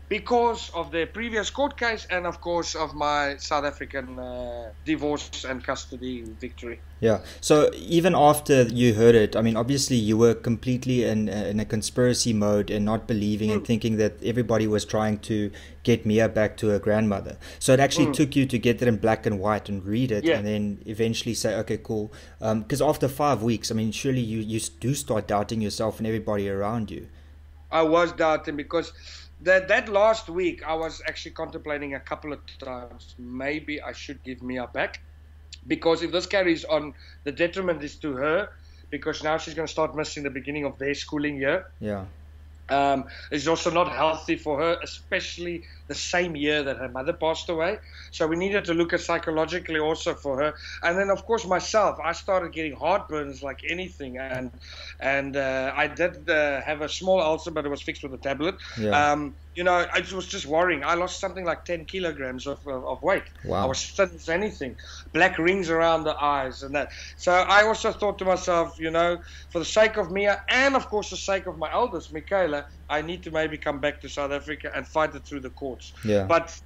because of their previous court case and, of course, of my South African uh, divorce and custody victory. Yeah. So even after you heard it, I mean, obviously you were completely in, in a conspiracy mode and not believing mm. and thinking that everybody was trying to get Mia back to her grandmother. So it actually mm. took you to get it in black and white and read it yeah. and then eventually say, okay, cool. Because um, after five weeks, I mean, surely you, you do start doubting yourself and everybody around you. I was doubting because that that last week I was actually contemplating a couple of times, maybe I should give Mia back. Because if this carries on, the detriment is to her, because now she's going to start missing the beginning of their schooling year. Yeah. Um, it's also not healthy for her, especially the same year that her mother passed away. So we needed to look at psychologically also for her. And then, of course, myself, I started getting heartburns like anything. And and uh, I did uh, have a small ulcer, but it was fixed with a tablet. Yeah. Um, you know, it was just worrying. I lost something like ten kilograms of, of, of weight. Wow. I was thin as anything. Black rings around the eyes and that. So I also thought to myself, you know, for the sake of Mia and, of course, the sake of my eldest, Michaela, I need to maybe come back to South Africa and fight it through the courts. Yeah. But,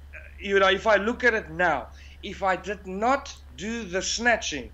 you know, if I look at it now, if I did not do the snatching,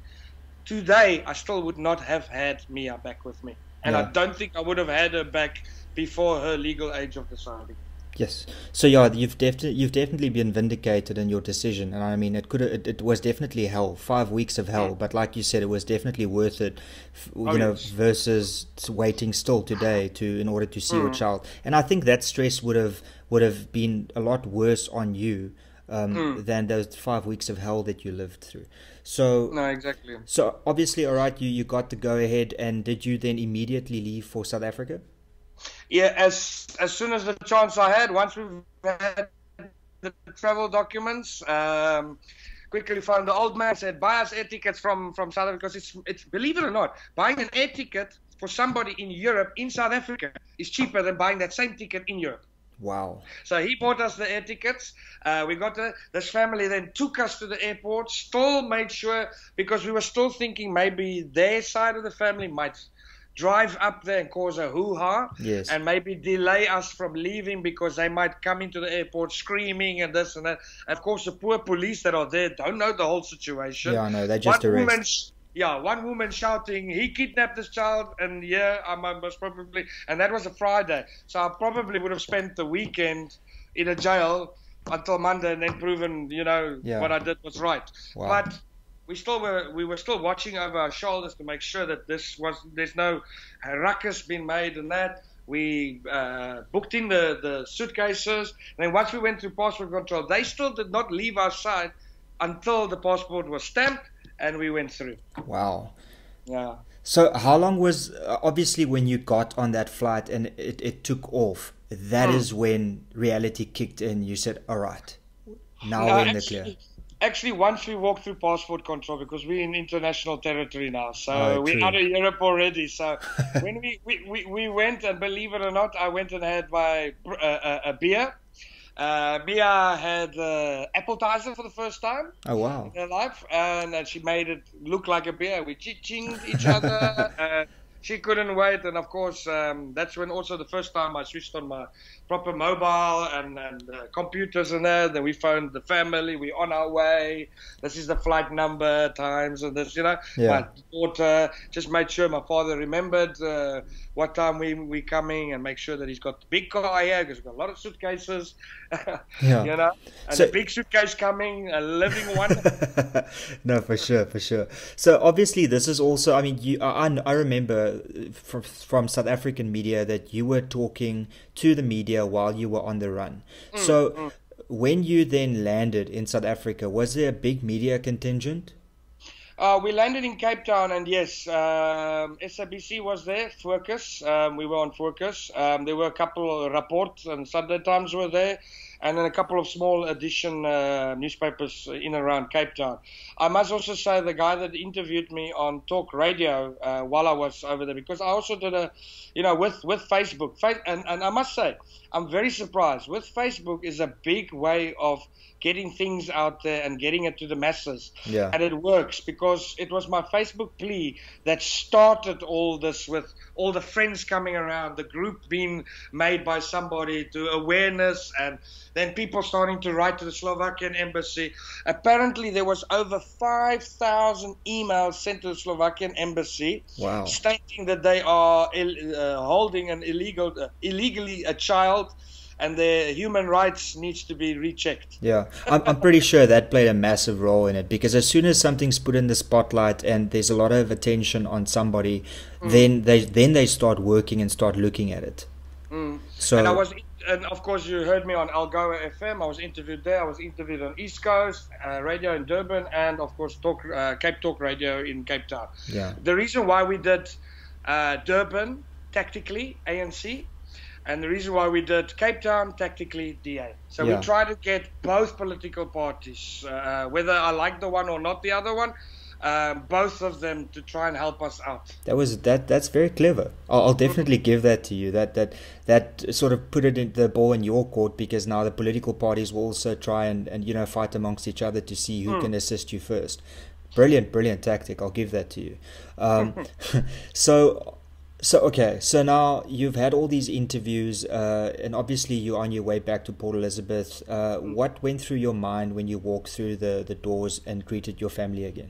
today I still would not have had Mia back with me. And yeah. I don't think I would have had her back before her legal age of deciding. Yes. So yeah, you've definitely you've definitely been vindicated in your decision, and I mean, it could it, it was definitely hell, five weeks of hell. Mm. But like you said, it was definitely worth it. You oh, know, yes. versus waiting still today to in order to see mm. your child. And I think that stress would have would have been a lot worse on you um, mm. than those five weeks of hell that you lived through. So no, exactly. So obviously, all right, you you got to go ahead, and did you then immediately leave for South Africa? Yeah, as as soon as the chance I had, once we had the travel documents, um, quickly found the old man, said, buy us air tickets from, from South Africa. Because it's, it's, believe it or not, buying an air ticket for somebody in Europe, in South Africa, is cheaper than buying that same ticket in Europe. Wow. So he bought us the air tickets. Uh, we got the, this family then took us to the airport, still made sure, because we were still thinking maybe their side of the family might drive up there and cause a hoo-ha, yes. and maybe delay us from leaving because they might come into the airport screaming and this and that. And of course, the poor police that are there don't know the whole situation. Yeah, I know. They just one arrest. Woman, yeah, one woman shouting, he kidnapped this child, and yeah, I must probably, and that was a Friday. So I probably would have spent the weekend in a jail until Monday and then proven, you know, yeah. what I did was right. Wow. But we still were we were still watching over our shoulders to make sure that this was there's no ruckus being made and that. We uh, booked in the, the suitcases, and then once we went through passport control, they still did not leave our side until the passport was stamped and we went through. Wow. Yeah. So how long was, uh, obviously when you got on that flight and it, it took off, that mm. is when reality kicked in. You said, all right, now no, we're in actually, the clear. Actually, once we walked through passport control, because we're in international territory now, so oh, we're out of Europe already. So when we, we, we, we went, and believe it or not, I went and had my uh, a, a beer. Uh, Mia had uh, appetizer for the first time oh, wow. in her life, and, and she made it look like a beer. We ching-chinged each other. uh, she couldn't wait, and of course, um, that's when also the first time I switched on my proper mobile and, and uh, computers and that. Then we phoned the family. We're on our way. This is the flight number, times, and this, you know. Yeah. My daughter just made sure my father remembered uh, what time we we coming, and make sure that he's got the big car here because we've got a lot of suitcases. Yeah. You know, and so, a big suitcase coming, a living one. No, for sure, for sure. So obviously, this is also. I mean, you. I, I remember from from South African media that you were talking to the media while you were on the run. Mm, so mm. when you then landed in South Africa, was there a big media contingent? Uh, we landed in Cape Town, and yes, um, S A B C was there, Focus. Um, we were on Focus. Um, there were a couple of reports, and Sunday Times were there. and then a couple of small edition uh, newspapers in and around Cape Town. I must also say the guy that interviewed me on Talk Radio uh, while I was over there, because I also did a, you know, with, with Facebook. And, and I must say, I'm very surprised. With Facebook is a big way of getting things out there and getting it to the masses. Yeah. And it works because it was my Facebook plea that started all this, with all the friends coming around, the group being made by somebody, to awareness, and then people starting to write to the Slovakian embassy. Apparently there was over five thousand emails sent to the Slovakian embassy. Wow. Stating that they are Ill, uh, holding an illegal, uh, illegally a child, and their human rights needs to be rechecked. Yeah, I'm, I'm pretty sure that played a massive role in it, because as soon as something's put in the spotlight and there's a lot of attention on somebody, mm. then they then they start working and start looking at it. Mm. So, and I was, and of course you heard me on Algoa F M. I was interviewed there. I was interviewed on East Coast uh, Radio in Durban, and of course Talk uh, Cape Talk Radio in Cape Town. Yeah. The reason why we did uh, Durban tactically A N C. And the reason why we did Cape Town tactically D A. So yeah. we try to get both political parties, uh, whether I like the one or not the other one, um, both of them to try and help us out. That was that. That's very clever. I'll, I'll definitely give that to you. That that that sort of put it in the ball in your court, because now the political parties will also try and, and you know fight amongst each other to see who mm. can assist you first. Brilliant, brilliant tactic. I'll give that to you. Um, so. So, okay, so now you've had all these interviews, uh, and obviously you're on your way back to Port Elizabeth. Uh, what went through your mind when you walked through the, the doors and greeted your family again?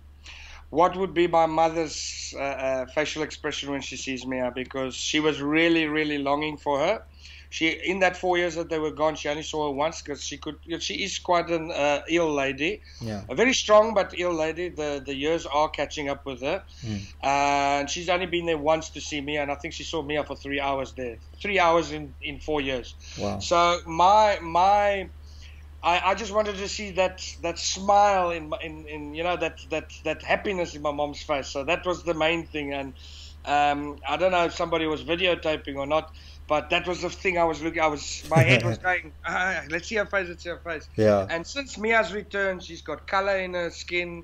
What would be my mother's uh, uh, facial expression when she sees me? Because she was really, really longing for her. She, in that four years that they were gone, she only saw her once, because she could. She is quite an uh, ill lady, yeah. a very strong but ill lady. The the years are catching up with her, mm. uh, and she's only been there once to see me, and I think she saw Mia for three hours there, three hours in, in four years. Wow. So my my, I, I just wanted to see that that smile in in, in you know that, that that happiness in my mom's face. So that was the main thing, and um, I don't know if somebody was videotaping or not. But that was the thing I was looking. I was my head was going. Ah, let's see her face. Let's see her face. Yeah. And since Mia's returned, she's got color in her skin.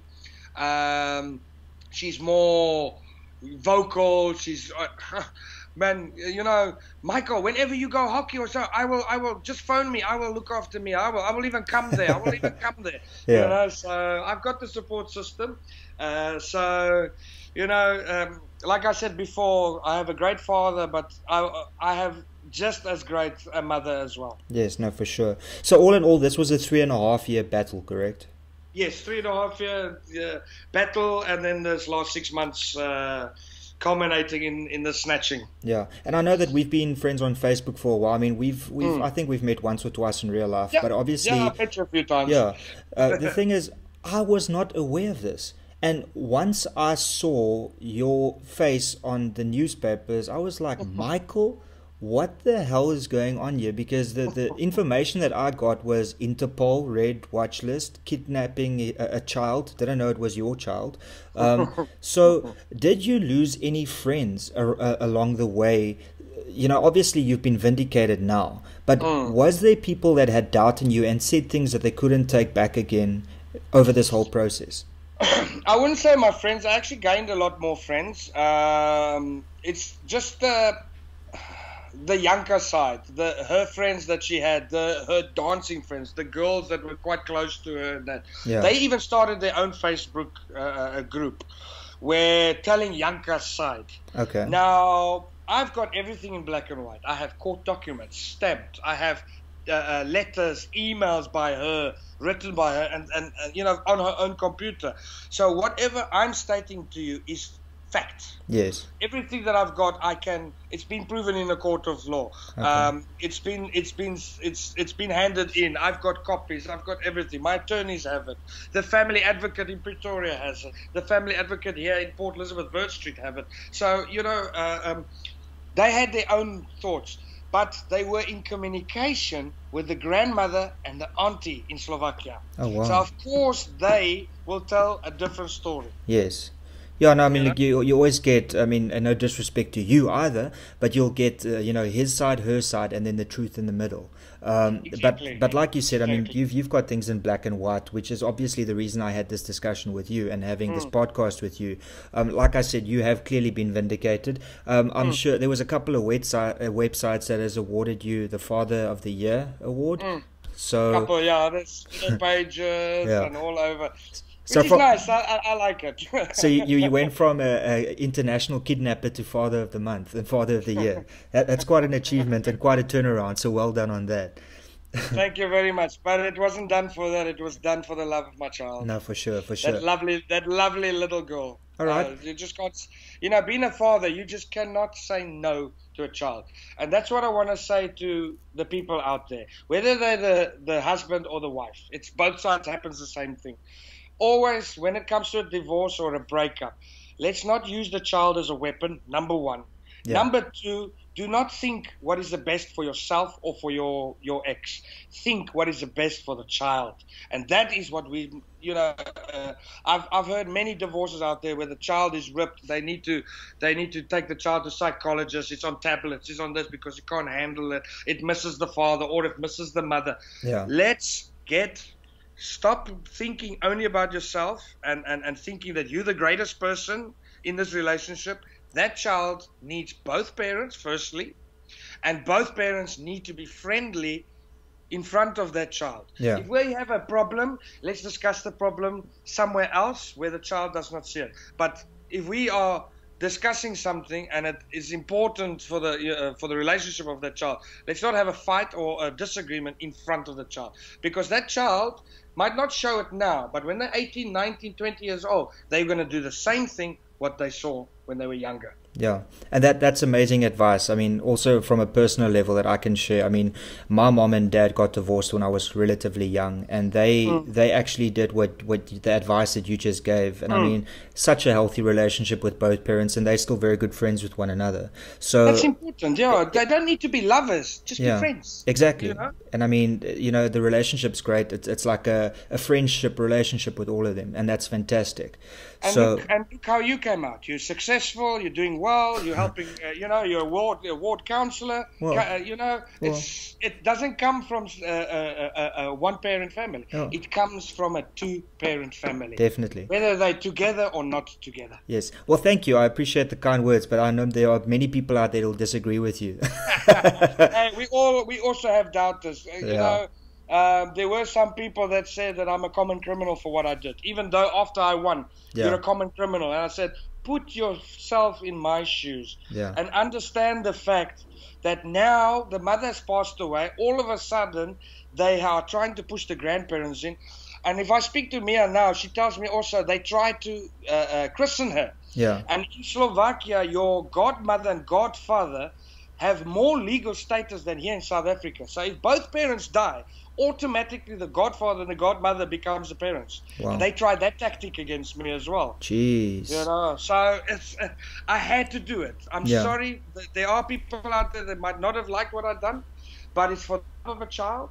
Um, she's more vocal. She's uh, man. You know, Michael. Whenever you go hockey or so, I will. I will just phone me. I will look after me. I will. I will even come there. I will even come there. Yeah. You know. So I've got the support system. Uh, so. You know, um, like I said before, I have a great father, but I, I have just as great a mother as well. Yes, no, for sure. So all in all, this was a three and a half year battle, correct? Yes, three and a half year uh, battle, and then this last six months uh, culminating in, in the snatching. Yeah, and I know that we've been friends on Facebook for a while. I mean, we've, we've mm. I think we've met once or twice in real life, yeah. but obviously... Yeah, I've met you a few times. Yeah, uh, the thing is, I was not aware of this. And once I saw your face on the newspapers, I was like, Michael, what the hell is going on here? Because the, the information that I got was Interpol, red watch list, kidnapping a, a child. Didn't know it was your child. Um, so did you lose any friends a, a, along the way? You know, obviously you've been vindicated now. But mm. was there people that had doubt in you and said things that they couldn't take back again over this whole process? I wouldn't say my friends. I actually gained a lot more friends. Um, it's just the the Yanka side, the her friends that she had, the her dancing friends, the girls that were quite close to her. That yeah. They even started their own Facebook uh, group, where telling Yanka's side. Okay. Now I've got everything in black and white. I have court documents stamped. I have uh, uh, letters, emails by her, written by her, and, and, and you know, on her own computer. So whatever I'm stating to you is fact. Yes. Everything that I've got, I can. It's been proven in a court of law. Okay. Um, it's been, it's been, it's, it's been handed in. I've got copies. I've got everything. My attorneys have it. The family advocate in Pretoria has it. The family advocate here in Port Elizabeth, Bird Street, have it. So you know, uh, um, they had their own thoughts. But they were in communication with the grandmother and the auntie in Slovakia. Oh, wow. So, of course, they will tell a different story. Yes. Yeah, no, I mean, You like you, you always get, I mean, and no disrespect to you either, but you'll get, uh, you know, his side, her side, and then the truth in the middle. Um, Exactly. but, but like you said, I mean, Exactly. you've you've got things in black and white, which is obviously the reason I had this discussion with you and having this podcast with you. Um, like I said, you have clearly been vindicated. Um, I'm sure there was a couple of website, uh, websites that has awarded you the Father of the Year award. So Couple, yeah, there's little pages Yeah. and all over. Which So is from- nice. I, I, I like it. So you, you you went from a, a international kidnapper to Father of the Month and Father of the Year. That, that's quite an achievement and quite a turnaround. So well done on that. Thank you very much. But it wasn't done for that. It was done for the love of my child. No, for sure, for sure. That lovely, that lovely little girl. All right. Uh, you just got, you know, being a father, you just cannot say no to a child, and that's what I want to say to the people out there. Whether they're the the husband or the wife, it's both sides happens the same thing. Always, when it comes to a divorce or a breakup, let's not use the child as a weapon. Number one. Yeah. Number two, do not think what is the best for yourself or for your, your ex. Think what is the best for the child. And that is what we, you know, uh, I've, I've heard many divorces out there where the child is ripped. They need to, they need to take the child to psychologists. It's on tablets. It's on this because you can't handle it. It misses the father or it misses the mother. Yeah. Let's get, stop thinking only about yourself and, and, and thinking that you're the greatest person in this relationship. That child needs both parents, firstly, and both parents need to be friendly in front of that child. Yeah. If we have a problem, let's discuss the problem somewhere else where the child does not see it. But if we are discussing something and it is important for the uh, for the relationship of that child, let's not have a fight or a disagreement in front of the child, because that child might not show it now, but when they're eighteen, nineteen, twenty years old, they're going to do the same thing what they saw when they were younger. Yeah, and that that's amazing advice. I mean, also from a personal level that I can share. I mean, my mom and dad got divorced when I was relatively young, and they mm. they actually did what what the advice that you just gave. And mm. I mean, such a healthy relationship with both parents, and they're still very good friends with one another. So that's important. Yeah, they don't need to be lovers, just yeah, be friends. Exactly. You know? And I mean, you know, the relationship's great. It's it's like a, a friendship relationship with all of them, and that's fantastic. And so look, and look how you came out. You're successful. You're doing well. You're helping. Uh, you know, you're a ward a ward counselor. Well, uh, you know, well, it's it doesn't come from uh, a, a, a one parent family. Oh. It comes from a two parent family. Definitely. Whether they're together or not together. Yes. Well, thank you. I appreciate the kind words, but I know there are many people out there who'll disagree with you. Hey, we all we also have doubters. You yeah. know. Um, there were some people that said that I'm a common criminal for what I did, even though after I won, yeah. you're a common criminal. And I said, put yourself in my shoes yeah. and understand the fact that now the mother has passed away. All of a sudden, they are trying to push the grandparents in. And if I speak to Mia now, she tells me also they tried to uh, uh, christen her. Yeah. And in Slovakia, your godmother and godfather have more legal status than here in South Africa. So if both parents die, automatically the godfather and the godmother becomes the parents. Wow. And they tried that tactic against me as well. Jeez. You know, so it's uh, I had to do it. I'm yeah. sorry. There are people out there that might not have liked what I've done, but it's for the love of a child.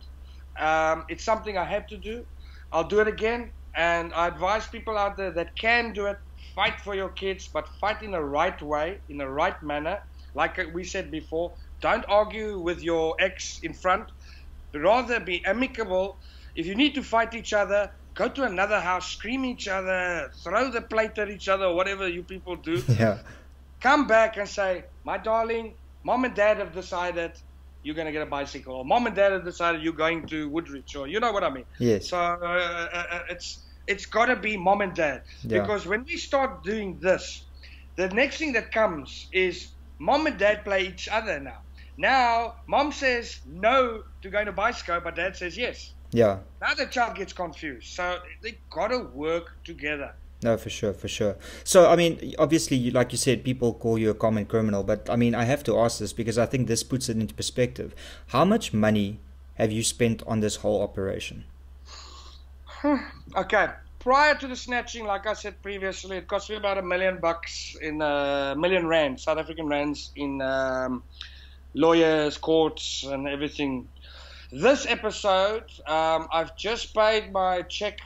Um, it's something I had to do. I'll do it again. And I advise people out there that can do it, fight for your kids, but fight in the right way, in the right manner. Like we said before, don't argue with your ex in front, but rather be amicable. If you need to fight each other, go to another house, scream each other, throw the plate at each other, whatever you people do. Yeah. Come back and say, my darling, mom and dad have decided you're going to get a bicycle, or mom and dad have decided you're going to Woodridge, or you know what I mean. Yes. So uh, uh, it's it's got to be mom and dad. Yeah. Because when we start doing this, the next thing that comes is mom and dad play each other now. Now, mom says no to going to bicycle, but dad says yes. Yeah. Now the child gets confused. So they got to work together. No, for sure, for sure. So, I mean, obviously, you, like you said, people call you a common criminal, but I mean, I have to ask this because I think this puts it into perspective. How much money have you spent on this whole operation? Okay. Prior to the snatching, like I said previously, it cost me about a million bucks in a uh, million rand, South African rands, in um, lawyers, courts, and everything. This episode, um, I've just paid my check.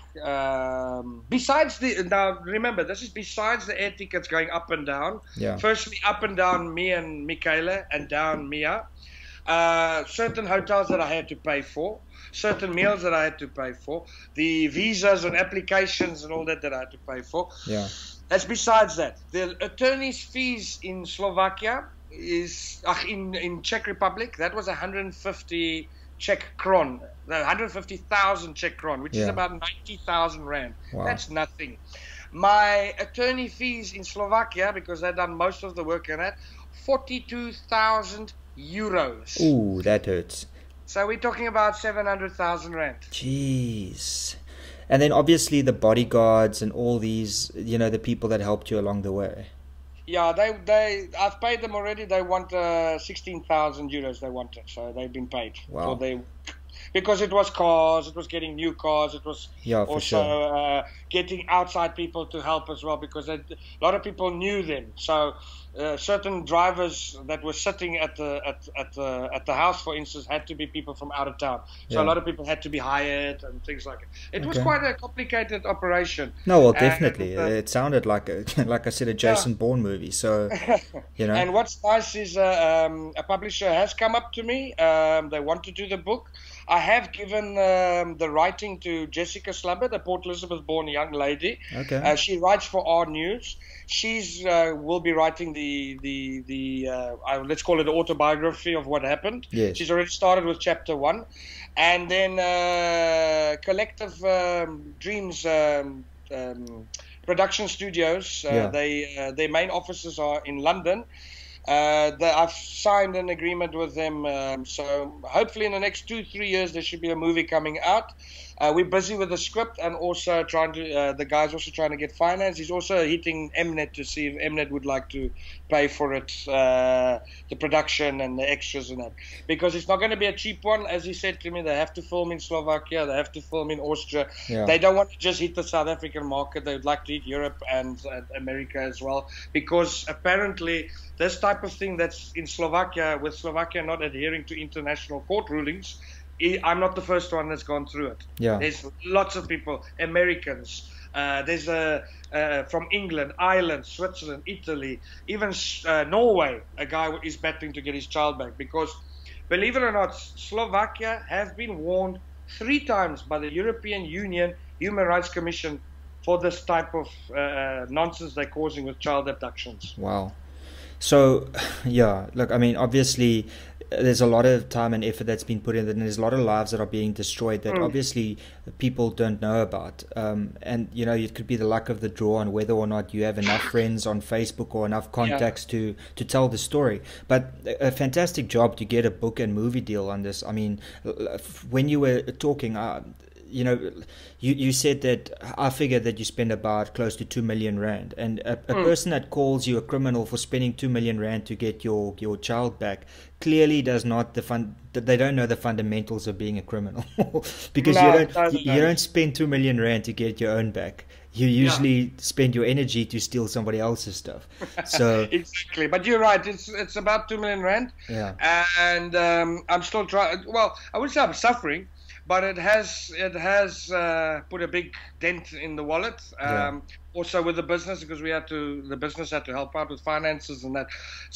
Um, besides the now, remember this is besides the air tickets going up and down. Yeah. Firstly, up and down me and Michaela, and down Mia. Uh, certain hotels that I had to pay for, certain meals that I had to pay for, the visas and applications and all that that I had to pay for. Yeah. That's besides that. The attorney's fees in Slovakia is uh, in in Czech Republic. That was one hundred fifty Czech kron, one hundred fifty thousand Czech kron, which Yeah. is about ninety thousand rand. Wow. That's nothing. My attorney fees in Slovakia, because they've done most of the work in it, forty-two thousand euros. Ooh, that hurts. So we're talking about seven hundred thousand rand. Jeez. And then obviously the bodyguards and all these, you know, the people that helped you along the way. Yeah, they they I've paid them already. They want uh, sixteen thousand euros. They wanted, so they've been paid. Wow. So they, because it was cars, it was getting new cars, it was Yeah, for also sure. uh, getting outside people to help as well, because they, a lot of people knew them. So uh, certain drivers that were sitting at the at at the at the house, for instance, had to be people from out of town. So Yeah. a lot of people had to be hired and things like that. It was Okay. quite a complicated operation. No, well, And, definitely. uh, It sounded like a, like I said, a Jason Bourne movie. So, you know. And what's nice is uh, um, a publisher has come up to me. Um, they want to do the book. I have given um, the writing to Jessica Slubber, the Port Elizabeth born young lady. Okay. Uh, she writes for R News. She's uh, will be writing the the the uh, uh, let's call it the autobiography of what happened. Yes. She's already started with chapter one, and then uh, Collective um, Dreams. Um, um, Production Studios. Uh, Yeah. They uh, their main offices are in London. Uh, they, I've signed an agreement with them, um, so hopefully in the next two three years there should be a movie coming out. Uh, we're busy with the script and also trying to. Uh, the guy's also trying to get finance. He's also hitting Mnet to see if Mnet would like to pay for it, uh, the production and the extras and that, because it's not going to be a cheap one. As he said to me, they have to film in Slovakia, they have to film in Austria. Yeah. They don't want to just hit the South African market. They would like to hit Europe and, and America as well, because apparently this type of thing that's in Slovakia, with Slovakia not adhering to international court rulings, I- I'm not the first one that's gone through it. Yeah. There's lots of people, Americans. Uh, there's a uh, from England, Ireland, Switzerland, Italy, even uh, Norway. A guy is battling to get his child back because, believe it or not, Slovakia have been warned three times by the European Union Human Rights Commission for this type of uh, nonsense they're causing with child abductions. Wow. So, yeah, look, I mean, obviously, there's a lot of time and effort that's been put in, and there's a lot of lives that are being destroyed that Mm. obviously people don't know about. Um, and, you know, it could be the luck of the draw on whether or not you have enough friends on Facebook or enough contacts to, to tell the story. But a, a fantastic job to get a book and movie deal on this. I mean, when you were talking, uh, you know, you, you said that I figured that you spend about close to two million rand, and a, a Mm. person that calls you a criminal for spending two million rand to get your, your child back clearly does not the fun. They don't know the fundamentals of being a criminal, because No, you don't no, you, no. you don't spend two million rand to get your own back. You usually spend your energy to steal somebody else's stuff. So Exactly, but you're right. It's it's about two million rand, yeah, and um, I'm still trying. Well, I would say I'm suffering, but it has it has uh, put a big dent in the wallet. Um, Also with the business, because we had to the business had to help out with finances and that.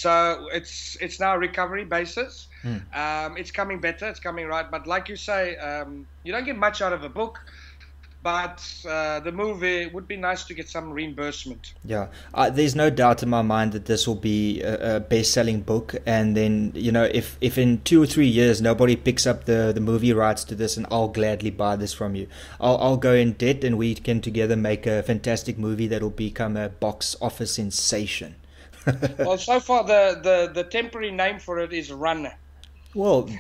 So it's it's now a recovery basis. Mm. Um, it's coming better. It's coming right. But like you say, um, you don't get much out of a book. But uh, the movie would be nice to get some reimbursement. yeah. Uh, there's no doubt in my mind that this will be a, a best-selling book, and then you know, if if in two or three years nobody picks up the the movie rights to this, and I'll gladly buy this from you. I'll I'll go in debt, and we can together make a fantastic movie that'll become a box office sensation. Well, so far the, the, the temporary name for it is Run. Well,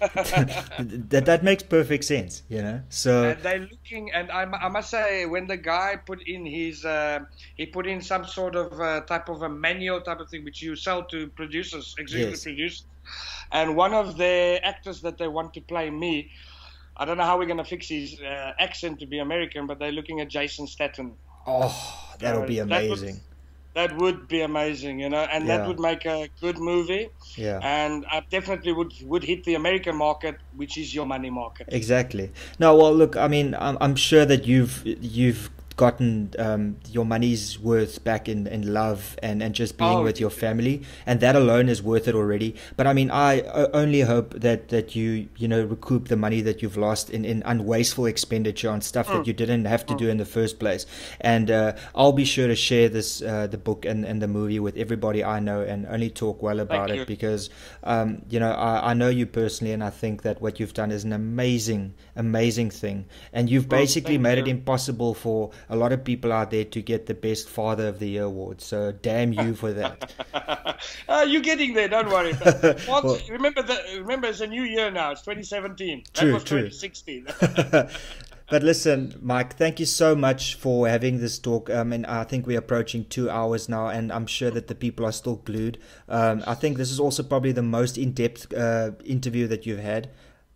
that that makes perfect sense, you know. So And they're looking, and I, I must say, when the guy put in his, uh, he put in some sort of uh, type of a manual type of thing, which you sell to producers, executive Yes. producers. And one of the actors that they want to play me, I don't know how we're going to fix his uh, accent to be American, but they're looking at Jason Statham. oh, that'll be Uh, that would- amazing. That would be amazing, you know, and Yeah. that would make a good movie. Yeah. And I definitely would would hit the American market, which is your money market. Exactly. No, well, look, I mean, I'm, I'm sure that you've you've gotten um, your money's worth back in, in love and, and just being Oh, with your family, and that alone is worth it already. But I mean, I o- only hope that, that you you know recoup the money that you've lost in, in unwasteful expenditure on stuff that you didn't have to do in the first place. And uh, I'll be sure to share this uh, the book and, and the movie with everybody I know, and only talk well about Thank it you. because um, you know I, I know you personally, and I think that what you've done is an amazing amazing thing, and you've Well, basically thank made it you. impossible for a lot of people out there to get the best Father of the Year award. So damn you for that. uh, you're getting there, don't worry. But once, Well- remember, that, remember, it's a new year now. It's twenty seventeen. That True, was true. twenty sixteen. But listen, Mike, thank you so much for having this talk. Um, and I think we're approaching two hours now, and I'm sure that the people are still glued. Um, I think this is also probably the most in-depth uh, interview that you've had.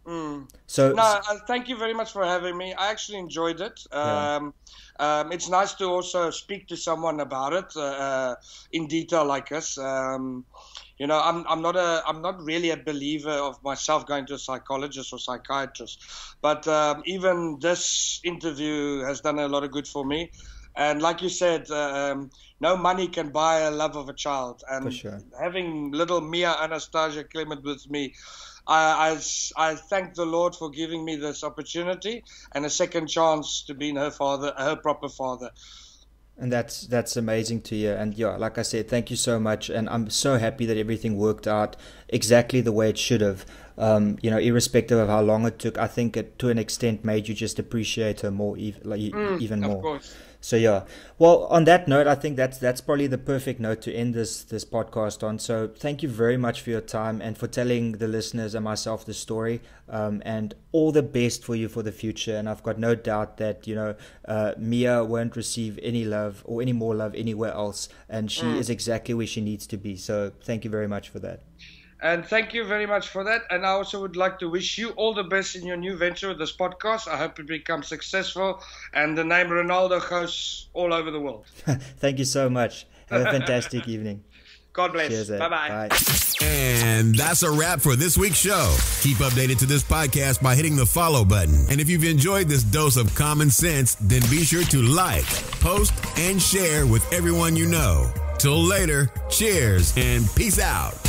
So No, uh, thank you very much for having me. I actually enjoyed it. Um, um, it's nice to also speak to someone about it uh, uh, in detail like us. Um, you know, I'm I'm not a I'm not really a believer of myself going to a psychologist or psychiatrist, but um, even this interview has done a lot of good for me. And like you said, um, no money can buy a love of a child. And For sure. having little Mia Anastasia Clement with me, I, I, I thank the Lord for giving me this opportunity and a second chance to be her father, her proper father. And that's that's amazing to hear. And yeah, like I said, thank you so much. And I'm so happy that everything worked out exactly the way it should have. Um, you know, irrespective of how long it took, I think it to an extent made you just appreciate her more, ev- like, even Of more. course. So yeah, well, on that note, I think that's that's probably the perfect note to end this this podcast on. So thank you very much for your time and for telling the listeners and myself the story. Um, and all the best for you for the future. And I've got no doubt that you know uh, Mia won't receive any love or any more love anywhere else, and she is exactly where she needs to be. So thank you very much for that. And thank you very much for that. And I also would like to wish you all the best in your new venture with this podcast. I hope it becomes successful and the name Ronaldo goes all over the world. Thank you so much. Have a fantastic evening. God bless. Cheers. eh? Bye-bye. Bye. And that's a wrap for this week's show. Keep updated to this podcast by hitting the follow button. And if you've enjoyed this dose of common sense, then be sure to like, post, and share with everyone you know. Till later, cheers and peace out.